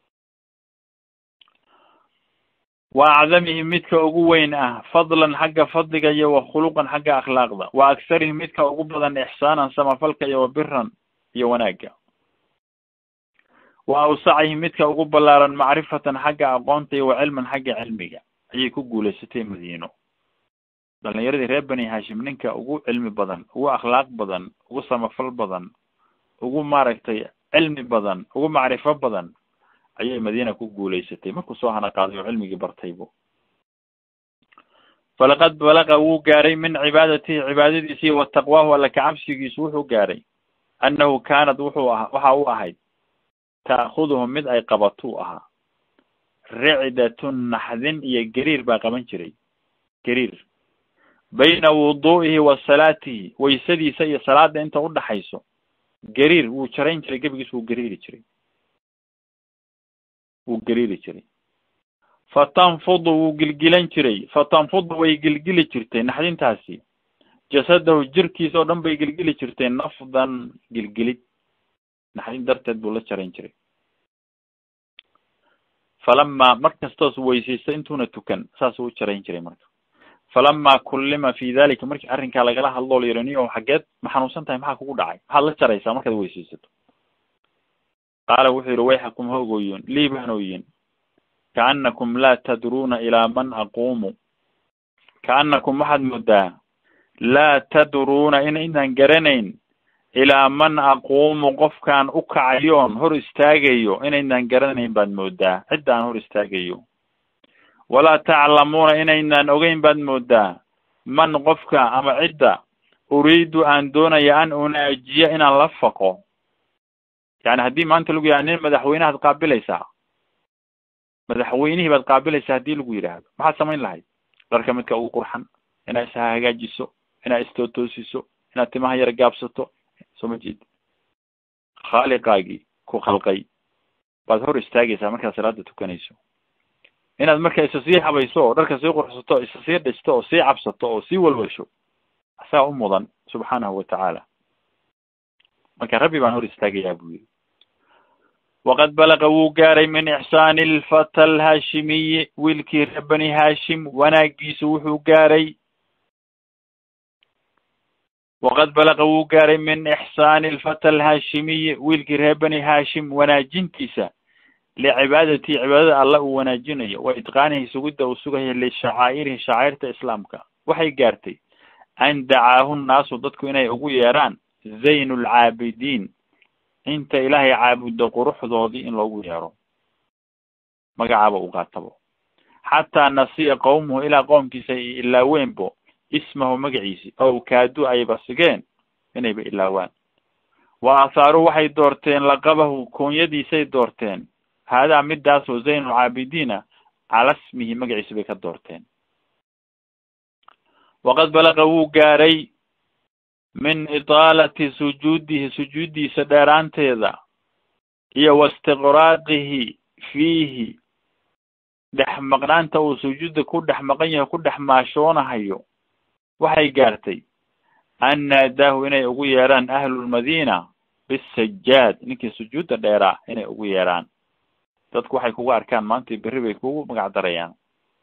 wa acdamihim midka ugu weyn ah fadlan xagga fadliga iyo wa khuluqan xagga akhlaaqda wa aksarihim midka ugu badan ixsaanan samafalka iyo wa biran iyo wanaagga wa awsacihim midka ugu ballaaran macrifatan xagga aqoonta iyo wa cilman xagga cilmiga ayay ku guulaysatay madiino dhalinyaradii reer bani hashim ninka ugu cilmi badan ugu akhlaaq badan ugu samafal badan ugu maaragtay cilmi badan ugu macrifo badan ayay madiina ku guulaysatay markuu soo hana qaaday oo cilmigii bartaybo falaqad balaqa wuu gaaray min cibaadatihi cibaadadiisii wa taqwaahu alla kacabsigiisu wuxuu gaaray annahu kaanad wuxuu aha waxa u ahayd ta'khuduhum mid ay qabatuu ahaa ricdatun naxdin iyo gariir baa qaban jiray gariir bayna wuduu'ihi wa salaatihi waysadiisa iyo salaada inta udhaxayso gariir wuu jarayn jiray gebigiis wuu gariiri jiray wuu gariiri jiray fatanfudu wuu gilgilan jiray fatanfudu way gilgili jirtay naxdintaasi jasadahu jirkiisa oo dhan bay gilgili jirtay nafdan gilgilid naxdin darteed buu la jarayn jiray falama markastoos weysaysta intuuna tukan saasuu u jarayn jiray marka falama kullima fi dalika markii arrinkaa lagala hadloo la yidhi niyo xaggeed ma xanuunsan tahay maxaa kugu dhacay maxaad la jaraysaa markaad weysaysato qaala wuxuu yidhi wayxakum hogooyin liibaanoyin kaanakum laa tadruuna ilaa man aquumu kaanakum waxaad moodaa laa tadruuna inaydaan garanayn ilaa man aquumu qofkaan u kacayoon hor istaagayo inaydaan garanayn baad moodaa cidda aan hor istaagayo walaa taclamuuna inaydaan ogeyn baad moodaa man qofka ama cidda uriidu aan doonaya an unaajiya inaan la faqo yani haddii maanta lagu yidhahdo nin madaxweynehaad qaabilaysaa madaxweynihii baad qaabilaysaa haddii lagu yidhaahdo maxaad samayn lahayd dharka midka ugu qurxan inaad isha hagaajiso inaad istootoosiso inaad timaha yar gaabsato soo ma jeed khaaliqaagii ku khalqay baad hor istaagaysaa markaad salaada tukanayso inaad marka isa sii habayso oo dharka sii qurxsato isa sii dhisto oo sii cabsato oo sii walwasho asaa u mudan subxaanahu watacaala marka rabbi baan hor istaagayaa buu yidhi waqad balaqa wuu gaaray min ixsaani alfata alhaashimiyi wiilkii reer bani hashim wanaagiisu wuxuu gaaray waqad balaqa wuu gaaray min ixsaani alfata alhaashimiyi wiilkii reer bani hashim wanaajintiisa licibaadatii cibaadada alla uu wanaajinayo wa itqaanihi sugidda uu sugayo lishacaa'irihi shacairta islaamka waxay gaartay an dacaahu nnaasu dadku inay ugu yeeraan zayn alcaabidiin inta ilaahay caabudo quruxdoodii in loogu yeero magacaaba u qaatabo xataa nasiya qowmuhu ilaa qoomkiisa ay ilaaweynbo ismahu magaciisi ow kaadu ayba sigeen inayba ilaawaan wa athaaru waxay doorteen laqabahu koonyadiisay doorteen haadaa midaasoo zayn alcaabidiina cala ismihi magaciisi bay ka doorteen waqad balaqa wuu gaaray min itaalati sujuudihi sujuuddiisa dheeraanteeda iyo wastiqraaqihi fiihi dhex maqnaanta uu sujuudda ku dhex maqan yahay ku dhex maashoonahayo waxay gaartay an naadaahu inay ugu yeeraan ahlulmadiina bisajaad ninkii sujuudda dheeraa inay ugu yeeraan. dadku waxay kugu arkaan maanta berri bay kugu magac darayaan.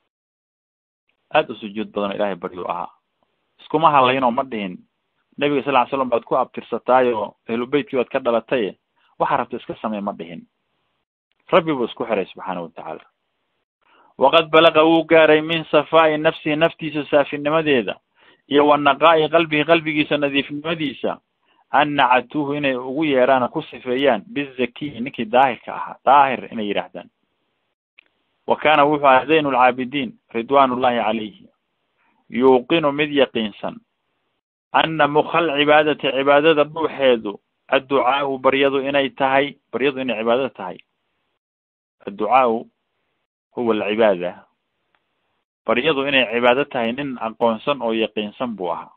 aad u sujuud badan ilaahay baryu ahaa. iskuma hadlaynoo ma dhihin nabiga sal ly slam baad ku abtirsataayo ahlubeytkii baad ka dhalatay waxa rabta iska samey ma dhihin. rabbi buu isku xiray subxaana watacaala. waqad balaqa wuu gaaray min safaa'i nafsihi naftiisa saafinimadeeda iyo wa naqaa'i qalbihi qalbigiisa nadiifnimadiisa an nacatuuhu inay ugu yeeraan ku sifeeyaan bizakiyi ninkii daahirka ahaa daahir inay yidhaahdaan. wa kaana wuxuu ahaa zayn lcaabidiin ridwaan ullahi calayhi yuuqinu mid yaqiinsan ana mukhal cibaadati cibaadada dhuuxeedu adducaau baryadu inay tahay baryadu inay cibaadada tahay. adducaau huwa alcibaada. baryadu inay cibaado tahay nin aqoonsan oo yaqiinsan buu ahaa.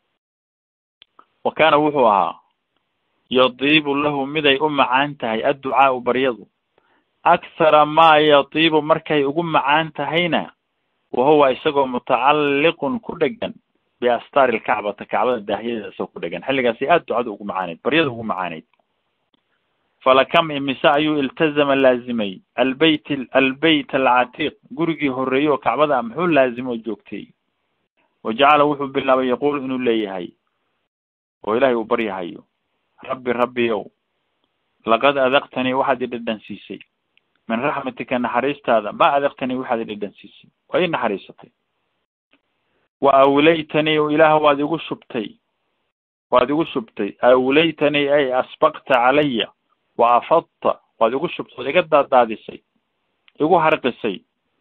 wa kaana wuxuu ahaa yatiibu lahu miday u macaan tahay adducaau baryadu akhara maa yatiibu markay ugu macaan tahayna wahuwa isagoo mutacalliqun ku dhegan biastaari lkacbata kacbada daahyadeeda isagoo ku dhegan. xilligaasi aad ducada ugu macaaneyd baryada ugu macaaneyd. falakam imise ayuu iltazama laazimay albeyt albeyt alcatiiq gurigii horeeyey oo kacbada ah muxuu laazimo oo joogtay. wajacala wuxuu bilaabay yaquulu inuu leeyahay oo ilaahay uu baryahayo rabbi rabbiyow laqad adaqtanii waxaad i dhadhan siisay min raxmatika naxariistaada ma adaqtanii waxaad i dhadhan siisay waa ii naxariisatay. wa awlaytanii ilaah waad igu shubtay waad igu shubtay awlaytanii ay asbaqta calaya wa afadta waad igu shubtay waad iga daadaadisay igu harqisay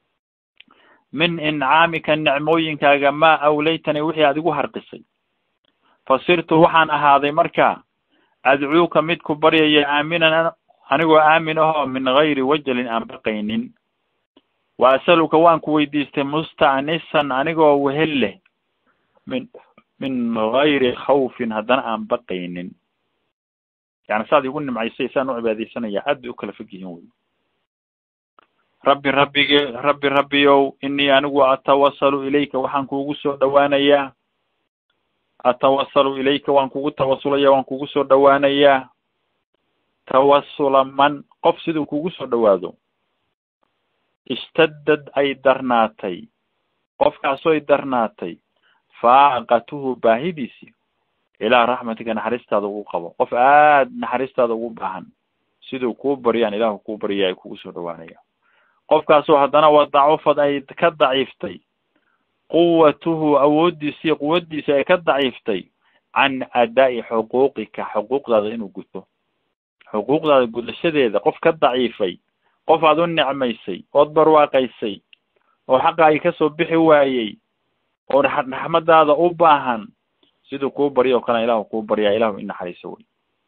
min incaamika nicmooyinkaaga maa awlaytanii wixii aad igu harqisay. fasirtu waxaan ahaaday markaa adcuuka mid ku baryaya aaminan anigoo aamin ahoo min gayri wajalin aan baqaynin. wa asaluka waan ku weydiistay musta'nisan anigoo wehel leh min min gayri khawfin haddana aan baqaynin. yani saad igu nimcaysay saan u cibaadaysanaya aad bay u kala fog yihiin wey. rabbi rabbige rabbi rabbiyow inii anigu atawasalu ilayka waxaan kuugu soo dhawaanayaa atawasalu ilayka waan kugu tawasulaya waan kugu soo dhawaanayaa tawasula man qof siduu kugu soo dhawaado ishtadad ay darnaatay qofkaasoo ay darnaatay faaqatuhu baahidiisi ilaa raxmatika naxariistaada ugu qabo. qof aad naxariistaada ugu baahan siduu kuu baryaan ilaahu kuu barya ay kugu soo dhawaanaya. qofkaasoo haddana waa dacufad ay ka daciiftay quwatuhu awoodiisii quwaddiisa ay ka daciiftay can adaa'i xuquuqika xuquuqdaada inuu guto. xuquuqdaada gudashadeeda qof ka daciifay qof aad u nicmaysay ood barwaaqaysay oo xaqa ay kasoo bixi waayey oo raxmadaada u baahan siduu kuu baryo oo kale ilaahu kuu baryaa ilaahu i naxariiso wey.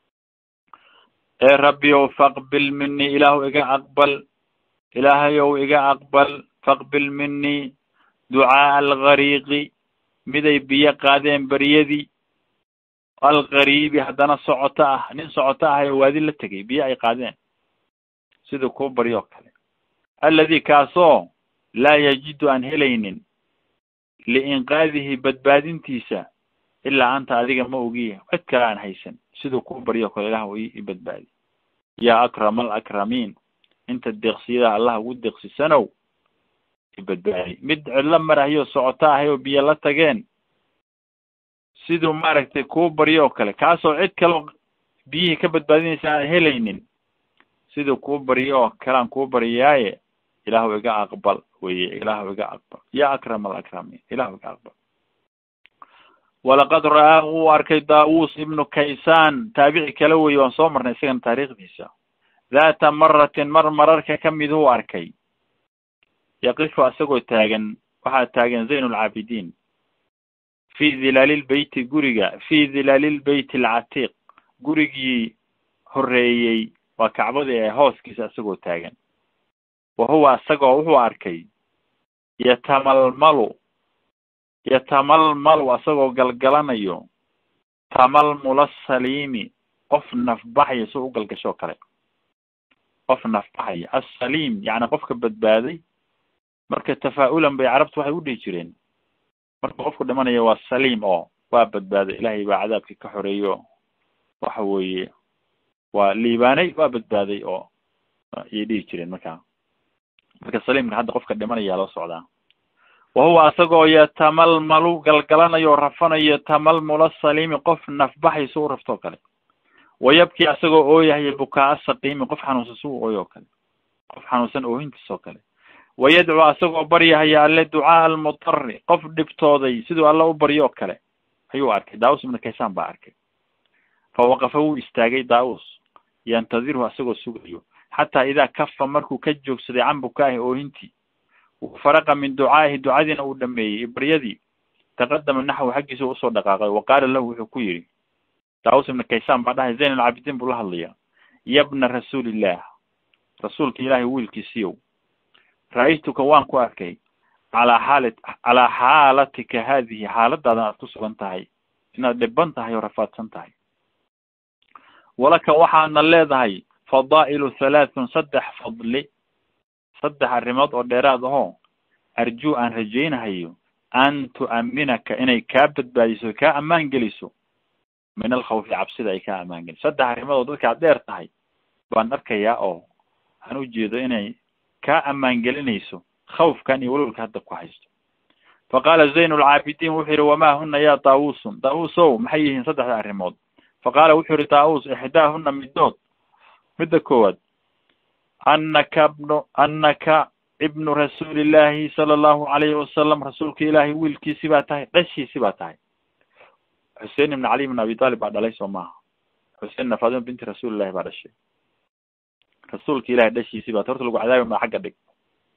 ee rabbiyow faqbil minii ilaahu iga aqbal ilaahayow iga aqbal faqbil minii ducaa'a algariiqi miday biyo qaadeen beryadii algariibi haddana socoto ah nin socoto ah oo waadi la tegay biyo ay qaadeen siduu kuu baryo oo kale. alladii kaasoo laa yajidu aan helaynin liinqaadihi badbaadintiisa ilaa anta adiga ma ogiya cid kale aan haysan siduu kuu baryo oo kale ilahu i badbaadi. yaa akrama alakramiin inta deeqsiyada allah ugu deeqsisanow ibadbaadi. mid cidlo marahayo socoto ahay oo biyo la tageen siduu maaragtay kuu baryo oo kale kaasoo cid kaleo biyihii ka badbaadinaysa aan helaynin siduu kuu baryo oo kale aan kuu baryaaye ilaahu iga aqbal weye ilaahu iga aqbal yaa akrama alakramiin ilaahu iga aqbal. walaqad ra'aahu uu arkay daawuus ibnu kaysaan taabici kale weye waan soo marnay isagana taariikhdiisa daata maratin mar mararka kamid uu arkay yaqifu isagoo taagan waxaa taagan zayn lcaabidiin fi dhilaali lbeyti guriga fi dhilaali lbeyti alcatiiq gurigii horeeyey waa kacbadii ee hooskiisa isagoo taagan. wa huwa isagoo wuxuu arkay yatamalmalu yatamalmalu isagoo galgalanayo tamalmula saliimi qof nafbaxaya soo u galgasho kale قف نفحي السليم يعني قفك بدبادي مركا تفاؤلا بعربت waxay u dhigi jireen marka qofku dhimanayo waa saliim oo waa badbaaday ilaahay baa cadaabkii ka xoreeyo waxa weeye waa liibaanay waa badbaaday oo ay dhigi jireen marka marka saliimka hadda qofka dhimanaya la socdaa وهو asagoo yatamalmalu galgalanayo rafanayo tamalmul saliim qof nafbaxay soo rafto kale ويبكي asagoo ooyahay bukaa saqiim qof xanuunsan soo ooyo kale qof xanuunsan oohintiisoo kale ويدعو asagoo baryahay alle ducaa al-mutarri qof dhibtooday sidoo alla u baryo kale ayuu arkay daawus ibn kaysaan baa arkay فوقف uu istaagay daawus yantadiru asagoo sugayo hatta ida kafa markuu ka joogsaday can bukaahi oohintii وفرق من دعائه دعادنا ودمي بريدي تقدم النحو حقه سو سو دقاقه وقال له وحكيري داوس من كيسان بعدها زين العابدين بالله الله يا ابن رسول الله رسولك إلهي ويلك سيو رأيتك وان كواركي على حالة على حالتك هذه حالة هذا تصبنتهي إن دبنتهي ورفات سنتهي ولك وحان الله فضائل ثلاث صدح فضلي صدح الرماد والديراد هو أرجو أن رجينا هيو أن تؤمنك إني كابت باليسو كأمان جلسو من الخوف عبسي ذا كأمان جلسو صدح الرماد ودوك عدير تهي بان أركي يا أو أنو جيدو إني كأمان جلنيسو خوف كان يقولوا لك هذا كويس فقال زين العابدين وحر وما هن يا طاووس طاووسو محيهن صدح الرماد فقال وحر طاووس إحداهن مدود مدكود أنك ابن أنك ابن رسول الله صلى الله عليه وسلم رسولك إلهي ويلكي سباته قشي سباته حسين بن علي بن أبي طالب بعد ليس معه حسين فاطمة بنت رسول الله بعد الشيء رسولك إلهي دشي سباته ترتلق عذاب ما حق بك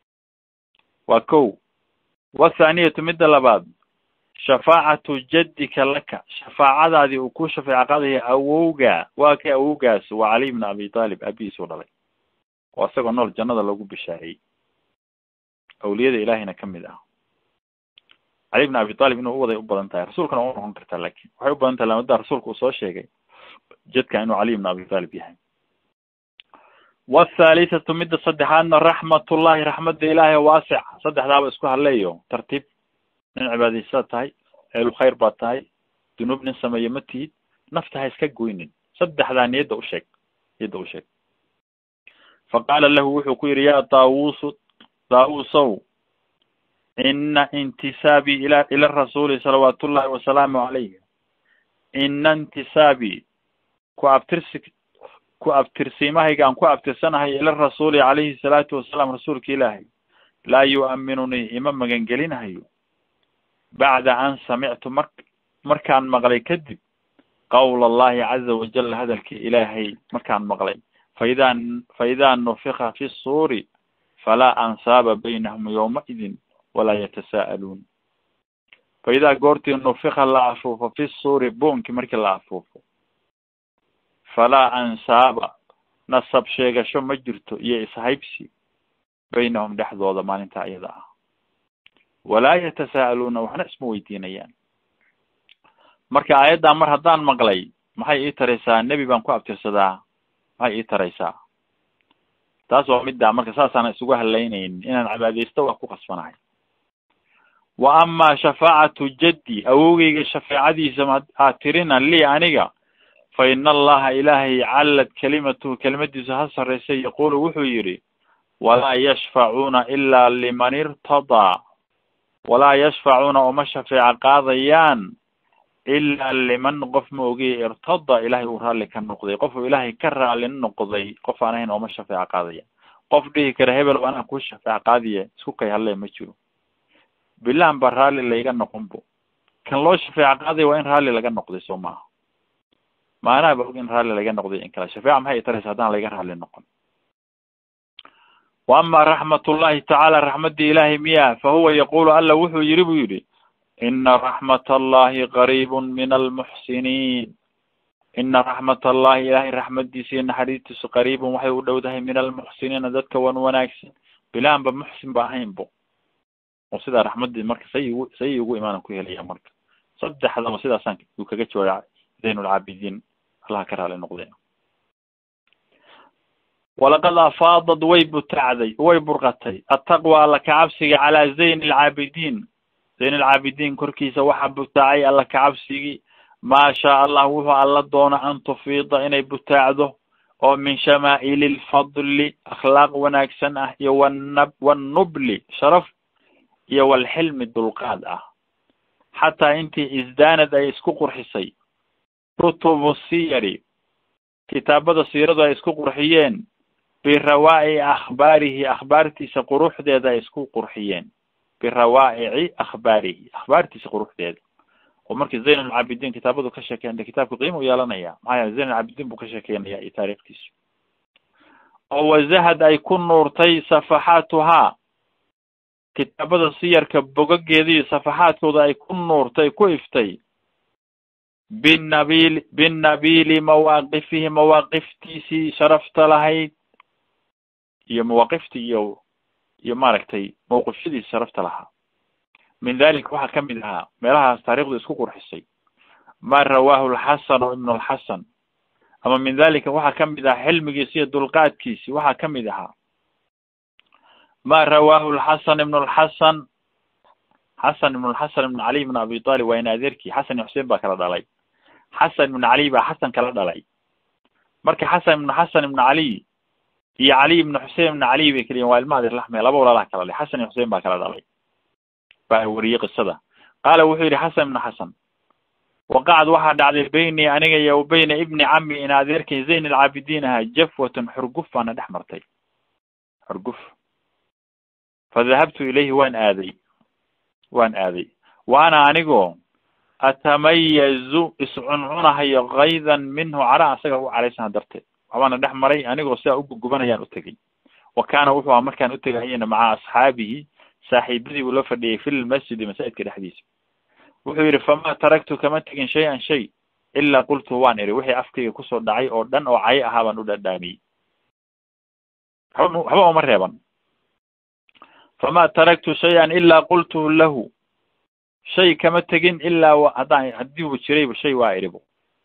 وكو والثانية مد لبعض شفاعة جدك لك شفاعة هذه وكو شفاعة هذه أووغا واكي أووغاس وعلي بن أبي طالب أبي سور الله وأسأل نور الجنة لوجو بشاري أولياء إلهنا كم ذا علي بن أبي طالب إنه هو ذي أبدا أنت رسولك أنا عمره انكرت لك وحب أنت لما ده رسولك وصار شيء جد كأنه علي بن أبي طالب يعني والثالثة مد صدحان رحمة الله رحمة إله واسع صدح ذا بسكوها الليو ترتيب من عبادي ساتاي الخير باتاي ذنوب نسمى يمتي نفتح يسكك جوينين صدح ذا يدعو شيء يدعو شيء فقال له وحكير يا طاووس طاووسو إن انتسابي إلى إلى الرسول صلوات الله وسلامه عليه إن انتسابي كأبترسك كأبترسيمه كان كأبترسنه إلى الرسول عليه الصلاة والسلام رسولك إلهي لا يؤمنني إمام مجنجلين هيو بعد أن سمعت مرك مركان مغلي كذب قول الله عز وجل هذا الإلهي مركان مغلي فإذا فإذا نفخ في الصور فلا أنساب بينهم يومئذ ولا يتساءلون فإذا قلت نفخ العفوف في الصور بون كمرك العفوف فلا أنساب نصب شيء شو مجرته يسحبسي بينهم دحضوا ضمان انت أيضا ولا يتساءلون وحنا اسمه ويدينيان مركا أيضا مر هدان مقلي ما هي إتريسا النبي بانكو أبترسدا ما هي إتريسا تاسو مدة مركا ساسانا سوغا هلينين إنان عباديستو أكو قصفناي وأما شفاعة جدي أوغي شفاعة دي سماترين لي أنيقا فإن الله إلهي علت كلمته كلمة دي سهسر ريسي يقول وحو يري ولا يشفعون إلا لمن ارتضى ولا يشفعون وما شفاعة قاضيان إلا لمن قف موجي ارتضى إلهي ورالي كالنقضي قف إلهي كرع للنقضي قف أنا هنا وما شفاعة قاضية قف به كرهبل وأنا أكون شفاعة قاضية سكوكي هلا مجرو بالله أن برالي اللي يقال نقنبو كان لو شفاعة قاضية وإن رالي لقى نقضي سوما ما أنا بقول إن رالي لقى نقضي إن كلا شفاعة ما هي ترى هدان لقى رالي نقن وأما رحمة الله تعالى رحمة إلهي مياه فهو يقول ألا وحو يريب يري إن رحمة الله قريب من المحسنين إن رحمة الله إلهي رحمة ديسين حديث قريب وحي ودوده من المحسنين ذاتك ونوناكس بلان بمحسن باهين بو وصيدا رحمة دي مركز سيئو سيئو إيمانا كوية ليا مركز صدح هذا وصيدا سانك يوكاكتش زين العابدين الله كرها لنقضينا ولقد أفاضت ويبتعدي ويبرقتي التقوى لك عبسي على زين العابدين زين العابدين كركيس وحب بتاعي الله كعبسي ما شاء الله وهو الله دون أن تفيض إني بتاعده ومن شمائل الفضل أخلاق وناكسنة والنب والنبل شرف والحلم الدلقاد حتى انت ازدانت اي اسكو قرحسي كتب السير كتابة السيرة اي اسكو قرحيين بروائع أخباره أخبارتي سقروح دي دا اسكو قرحيين بروائع أخباره أخبارتي سقروح دي ومركز زين العابدين كتابته كشكين ده كتاب قيمة ويالنا إياه معايا زين العابدين بكشكين إياه تاريخ تيس أو زهد أي كن نورتي صفحاتها كتابة السير كبقق يدي صفحات كذا أي كن نورتي كويفتي بالنبيل بالنبيل مواقفه مواقف تيسي شرفت لهي يا مواقفتي يو يا ماركتي موقف شديد شرفت لها من ذلك واحد كم منها ملها تاريخ السكوك حسي ما رواه الحسن وابن الحسن أما من ذلك واحد كم منها حلم جيسي الدلقات كيسي واحد كم منها ما رواه الحسن ابن الحسن حسن ابن الحسن بن علي بن أبي طالب وين أذكرك حسن حسين بكرة دلي حسن بن علي بحسن كلا دلي مرك حسن بن حسن بن علي هي علي بن حسين بن علي بكري والمادر لحمة لا بولا لا كلا حسن حسين بكرة دلي فوريق الصدى قال وحير حسن بن حسن وقعد واحد على بيني أنا وبين ابن عمي إن أذكرك زين العابدين ها جفوة حرقف أنا دحمرتي حرقف فذهبت إليه وأن آذي وأن آذي وأنا أنيقو أتميز إسعنعنا هي غيظا منه عراء سقه عليه سنة درته وأنا دحمري أنيقو سأقو قبنا يان أتقي وكان وحوى مكان أتقي مع أصحابه صاحبي ولفدي في المسجد مسائد كده حديث وحير فما تركت كما تكن شيئا شيء إلا قلت وان إري وحي أفكي كسر دعي أو دن أو عي أهابا ندامي هو مريبا فما تركت شيئا إلا قلته له شيء كما تجن إلا وهديه بشري بشيء وائربه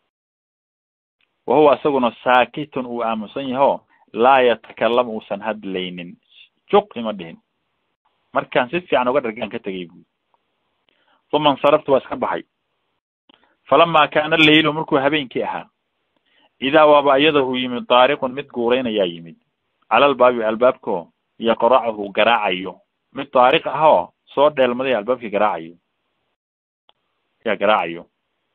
وهو أسقنا ساكت وآمسين هو لا يتكلم وسنهد لين شق مدهن مركان سيف يعني وقدر كان كتجيبه ثم انصرفت واسكبحي فلما كان الليل مركو هبين كيها إذا وضع يده يمد طارق متقورين يا يمد على الباب البابكو يقرعه قراعيه من طارق هو صوت المضي الباب في قراعيه يا قراعيه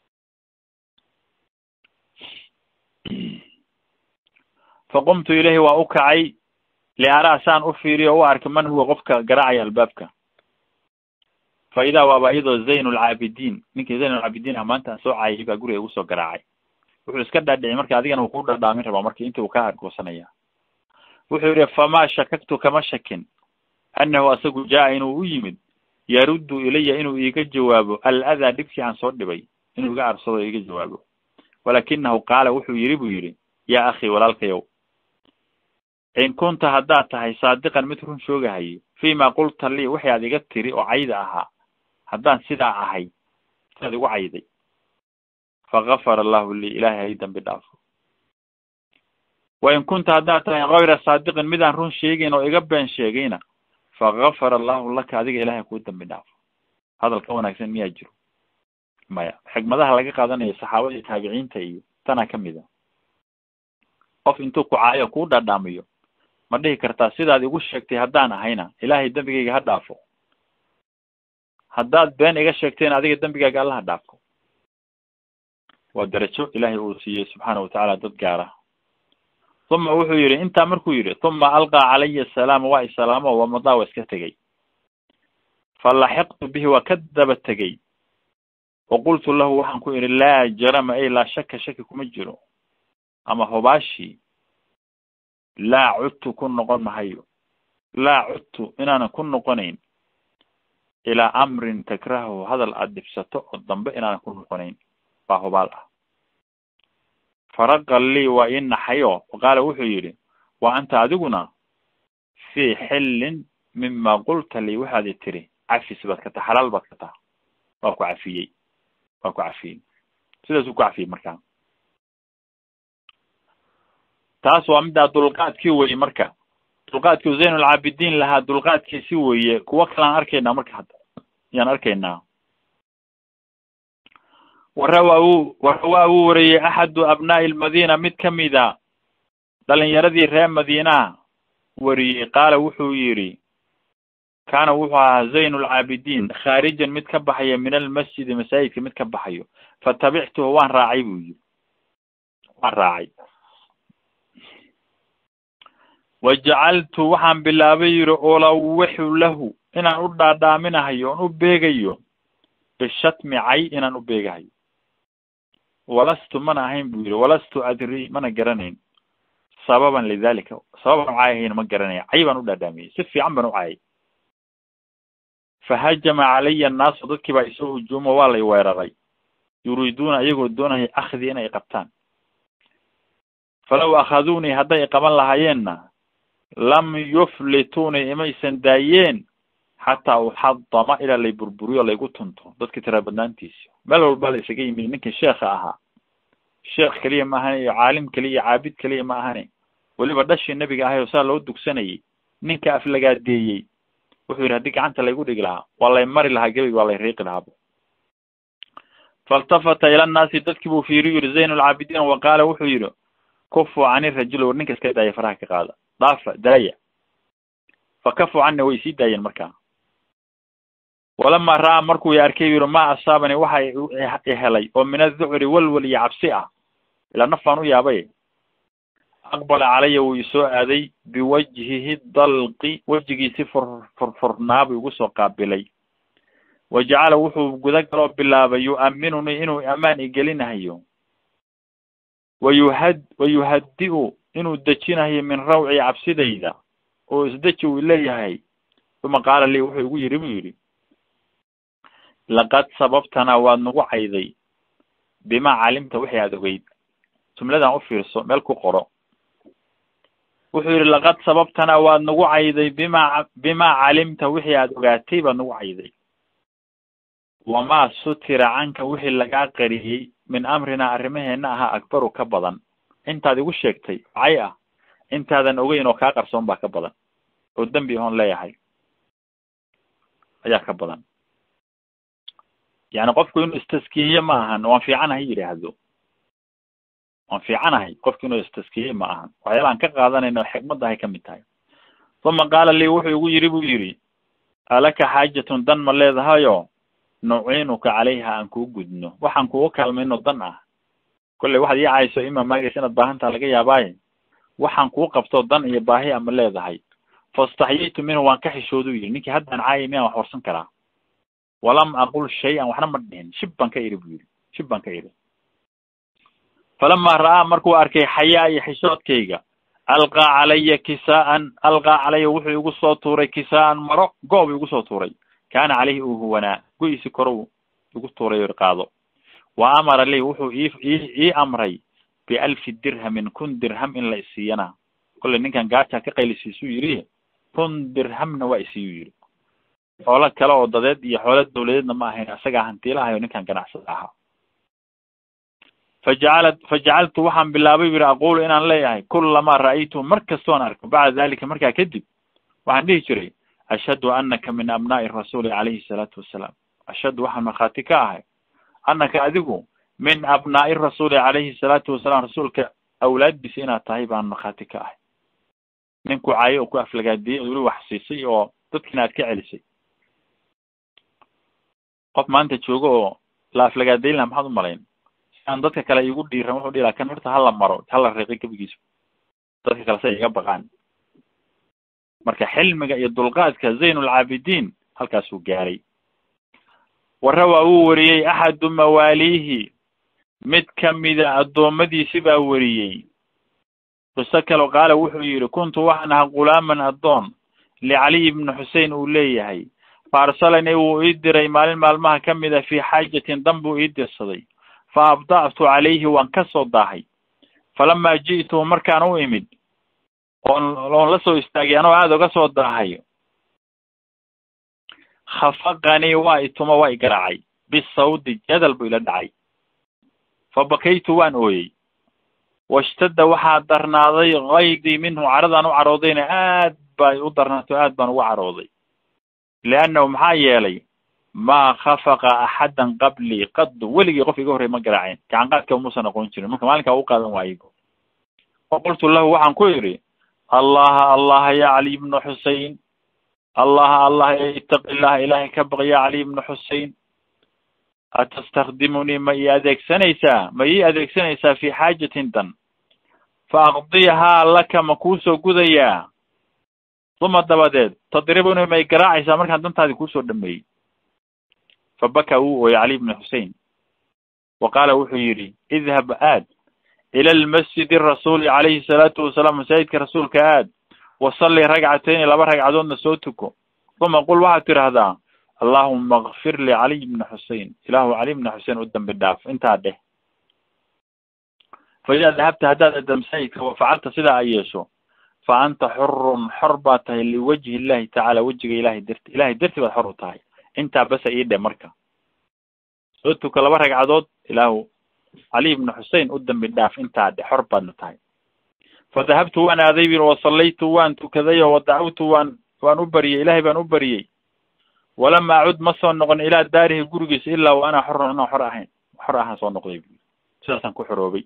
فقمت إليه وأكعي لأرى سان أفيري وأعرف من هو غفك قراعي البابك فإذا وابعيض زين العابدين منك زين العابدين أمانتا سوعي يبقى قولي يوسو قراعي وحو اسكاد دعي مركا أذيقا وقود دامين ربا مركا انت وكاهرك وصنيا وحو فما شككت كما شكين أنه أسقو جاء إنه يمد يرد إلي إنه إيجا جوابه الأذى دبكي عن صوت دبي إنه قاعد صوت إيجا جوابه ولكنه قال وحو يريب يري يا أخي ولالك يو إن كنت هداتها صادقا مثل شوقهي فيما قلت لي وحي هذه قد تري وعيدها هدان سدعهي هذه وعيدي فغفر الله لي إلهي أيضا بدافه وإن كنت هداتها غير صادقا مدان رون شيقين وإقبين شيقين فغفر الله لك هذه إلهي كودا بدافه هذا الكون أكسن ميجر ما حكمتها لك قادني الصحابة التابعين تأيي تنا كمذا قف انتو كعايا كودا داميو ما دهي كرتا سيدا دي وشكتي هدانا هينا إلهي دنبقى هدافو هداد بين إيقا شكتين هذه دنبقى قال الله هدافو ودرجو إلهي أوسيه سبحانه وتعالى ضد قاره ثم وحو يري انت مركو يري ثم ألقى علي السلام وعي السلام ومضى واسكتغي فلحقت به وكذب التغي وقلت له وحنكو يري لا جرم أي لا شك شك كمجرو أما هو باشي لا عدت كن نقون محيو لا عدت إن أنا كن نقونين إلى أمر تكرهه هذا الأدب ستوء الضنب إن أنا كن نقونين فهو بالله فرق لي وإن حيو وقال وحيري وأنت أدقنا في حل مما قلت لي وحد تري عفي سبتك حلال بكتا وأكو عفيي وأكو عفيين سيدا سوكو عفي مركان taas waa mid dulqaadkii weeye marka dulqaadkii Zaynul Caabidiin lahaa dulqaadkiisi weeye kuwa kale aan arkaynaa marka hadda yaan arkaynaa ورواه ورواه وري أحد أبناء المدينة مد كميدا دلن يردي ريم مدينة وري قال وحو يري كان وحو زين العابدين خارجا مد كبحيا من المسجد مساجد مد كبحيا فتبعته وان راعي وان راعي وجعلت وحن بالله ولو وحو له إن أرد دامنا هيو نبيغيو بالشتم عي إن نبيغيو ولست من أهين بيري ولست أدري من جرنين سببا لذلك سببا عايهين من جرنين عيبا ولا دامي سفي عم بنو عاي فهجم علي الناس ضدك بيسوه الجمع والله ويرغي يريدون أن يقودون أخذي أنا يقبتان فلو أخذوني هذا يقبل لهاينا لم يفلتوني إما يسندايين حتى أحضم إلى اللي بربريو اللي يقول تنتو ضدك ترى بدنانتيسيو مالو البالي سجي من منك الشيخ أها الشيخ كليه ما هني عالم كليه عابد كليه ما هني واللي بدش النبي قاهي وصار له دك سنة منك أفلقات دي وحير هديك عنت اللي يقول لها والله يمر لها قلبي والله يريق لها فالتفت إلى الناس تذكبوا في ريور زين العابدين وقال وحير كفوا عن الرجل ورنك اسكت أي فراك قال ضعف دايع فكفوا عنه ويسيد دايع المكان ولما رأى مركو ياركي ما أصابني وحي إهلي ومن الذعر والولي عبسئة إلى نفانو يا بي أقبل علي ويسوء ذي بوجهه الضلق وجهي سفر فرفرناب وقصو قابلي وجعل وحو قذك رب الله يؤمنني إنه أمان إقلنا هيو ويهد ويهدئ إنه الدجين هي من روعي عبسدة إذا وإزدجوا إليه هي ثم قال لي وحو يقول يرمي لقد سببتنا ونوعيذي بما علمت وحي هذا ويد ثم لدى أفير ملكو قرأ وحير لقد سببتنا ونوعيذي بما بما علمت وحي هذا ويد نوعيذي وما ستر عنك وحي لقى قريه من أمرنا أرميه إنها أكبر كبضا انت هذا وشيكتي عيا انت هذا نوغين وكاقر صنبا كبضا قدام بيهون لا يحي أيا كبضا يعني قفكو إنه استسكيه معهن وان في عنها يري هذو وان في عنها قفكو إنه استسكيه معهن وحيالان كقاضان إنه الحكمة ده هي كمتاي ثم قال لي وحي يري بيري ألك حاجة دن مليذ هايو نوعينك عليها أنكو قدنو وحنكو وكال منه دنه كل واحد يعيسو إما ما يسينا باهنتا لقى ياباي وحنكو قفتو دن يباهي أما مليذ هاي فاستحييت منه وانكحي شودو يري نيكي هدى عاي مياه وحورسن كرا ولم أقول شيئا وحنا مدهن شبان كيري بيري شبان كيري فلما رأى مركو أركي حياء حشوت كيغا ألقى علي كساء ألقى علي وحي يقصو توري كساء مرق قوب يقصو توري كان عليه هونا قيس كرو يقصو توري يرقاضو وأمر لي وحو إيه إيه أمري بألف درهم كن درهم إن لا إسينا كل إن كان قاعدة كقيل سيسو يريه كن درهم نوا إسيو يري xoolo kale oo dadeed iyo xoolo dawladeedna ma ahayn asaga hantiilaha ninkan ganacsada ahaa فجعلت فجعلت وحن بالله بير أقول إن الله يعني كل ما رأيته مركز صون أركب بعد ذلك مركز كذب وحن ليه شري أشهد أنك من أبناء الرسول عليه الصلاة والسلام أشهد وحن مخاتكاه أنك أدقو من أبناء الرسول عليه الصلاة والسلام رسولك أولاد بسينا طيب عن مخاتكاه منكو عاي وكو أفلقات دي يقولوا وحسيسي أو تتكنات كعلسي قف ما أنت تشوقه لا أفلقات دي لهم حضو ملايين أن dadka kale igu dhiiran wuxuu dhilaa kan horta hal maro hal reeqi kabigiisu dadka kale say iga baqaan marka xilmiga iyo dulqaadka Zaynul Caabidiin halkaas uu gaaray warawa uu wariyay ahad mawalihi mid kamida adoomadiisi baa wariyay qisakalo qaala wuxuu yiri kuntu waxna qulaaman adoon li Ali ibn Hussein uu leeyahay farsalani uu idiray maalin maalmaha kamida fi xaajatin dambu idirsaday فأبدأت عليه وانكسر ضاحي فلما جئته مركان وإمد لون لسو استاقي أنا وعاد وقسر ضاحي خفقني وايتما وايقرعي بالصوت جدل بإلى دعي فبكيت وان أوي واشتد waxaa darnaaday غaydii minhu caradaan u caroodayna aad bay u darnaato aad baan ugu carooday لأنه maxaa yeelay ma khafaqa axadan qablii qad weligii qof iga horey ma garaaceen gacan qaadka umuusan aqoon jirin marka maalinkaa u qaadan waayigo faqultu lahu waxaan ku yidhi allaha allaha ya cali ibnu xusein allaha allah itaqi illah ilaahay ka baq ya cali ibnu xusein atastakdimunii ma ii adeegsanaysaa ma ii adeegsanaysaa fi xaajatin dan fa aqdiyahaa laka ma kuusoo gudayaa uma dabadeed tadribuni ma i garaacaysaa markaan dantaadii kuusoo dhameeyey fabaka wuu ooyey cali ibnu xusein wa qaala wuxuu yidhi idhab aad ila lmasjidi rasuuli calayhi salaatu wasalaam masaajidka rasuulka aad wasalli ragcatayni laba ragcadoodna soo tuko uma qul waxaad tidhaahdaa allahuma akfir li caliy ibna xusein ilaahu cali ibna xusein u dambi dhaaf intaa dheh fa idaa dahabta haddaad aada masaajidka wafacalta sidaa ay yeesho fa anta xurun xor baad tahay liwajhi illahi tacaala wejiga ilahay darti ilahay darti baad xor u tahay intaa basa ii dhe marka soo tuko laba ragcadood ilaahu cali ibnu xusein u dambi dhaaf intaa dhe xor baadna tahay fadahabtu waan aaday bin wasallaytu waan tukaday oo wadacawtu waan waan u baryey ilahay baan u baryey walama acud ma soo noqon ilaa daarihi gurigiisa ilaa wa ana xorun anaa xor ahayn xor ahaan soo noqday sidaasaan ku xoroobay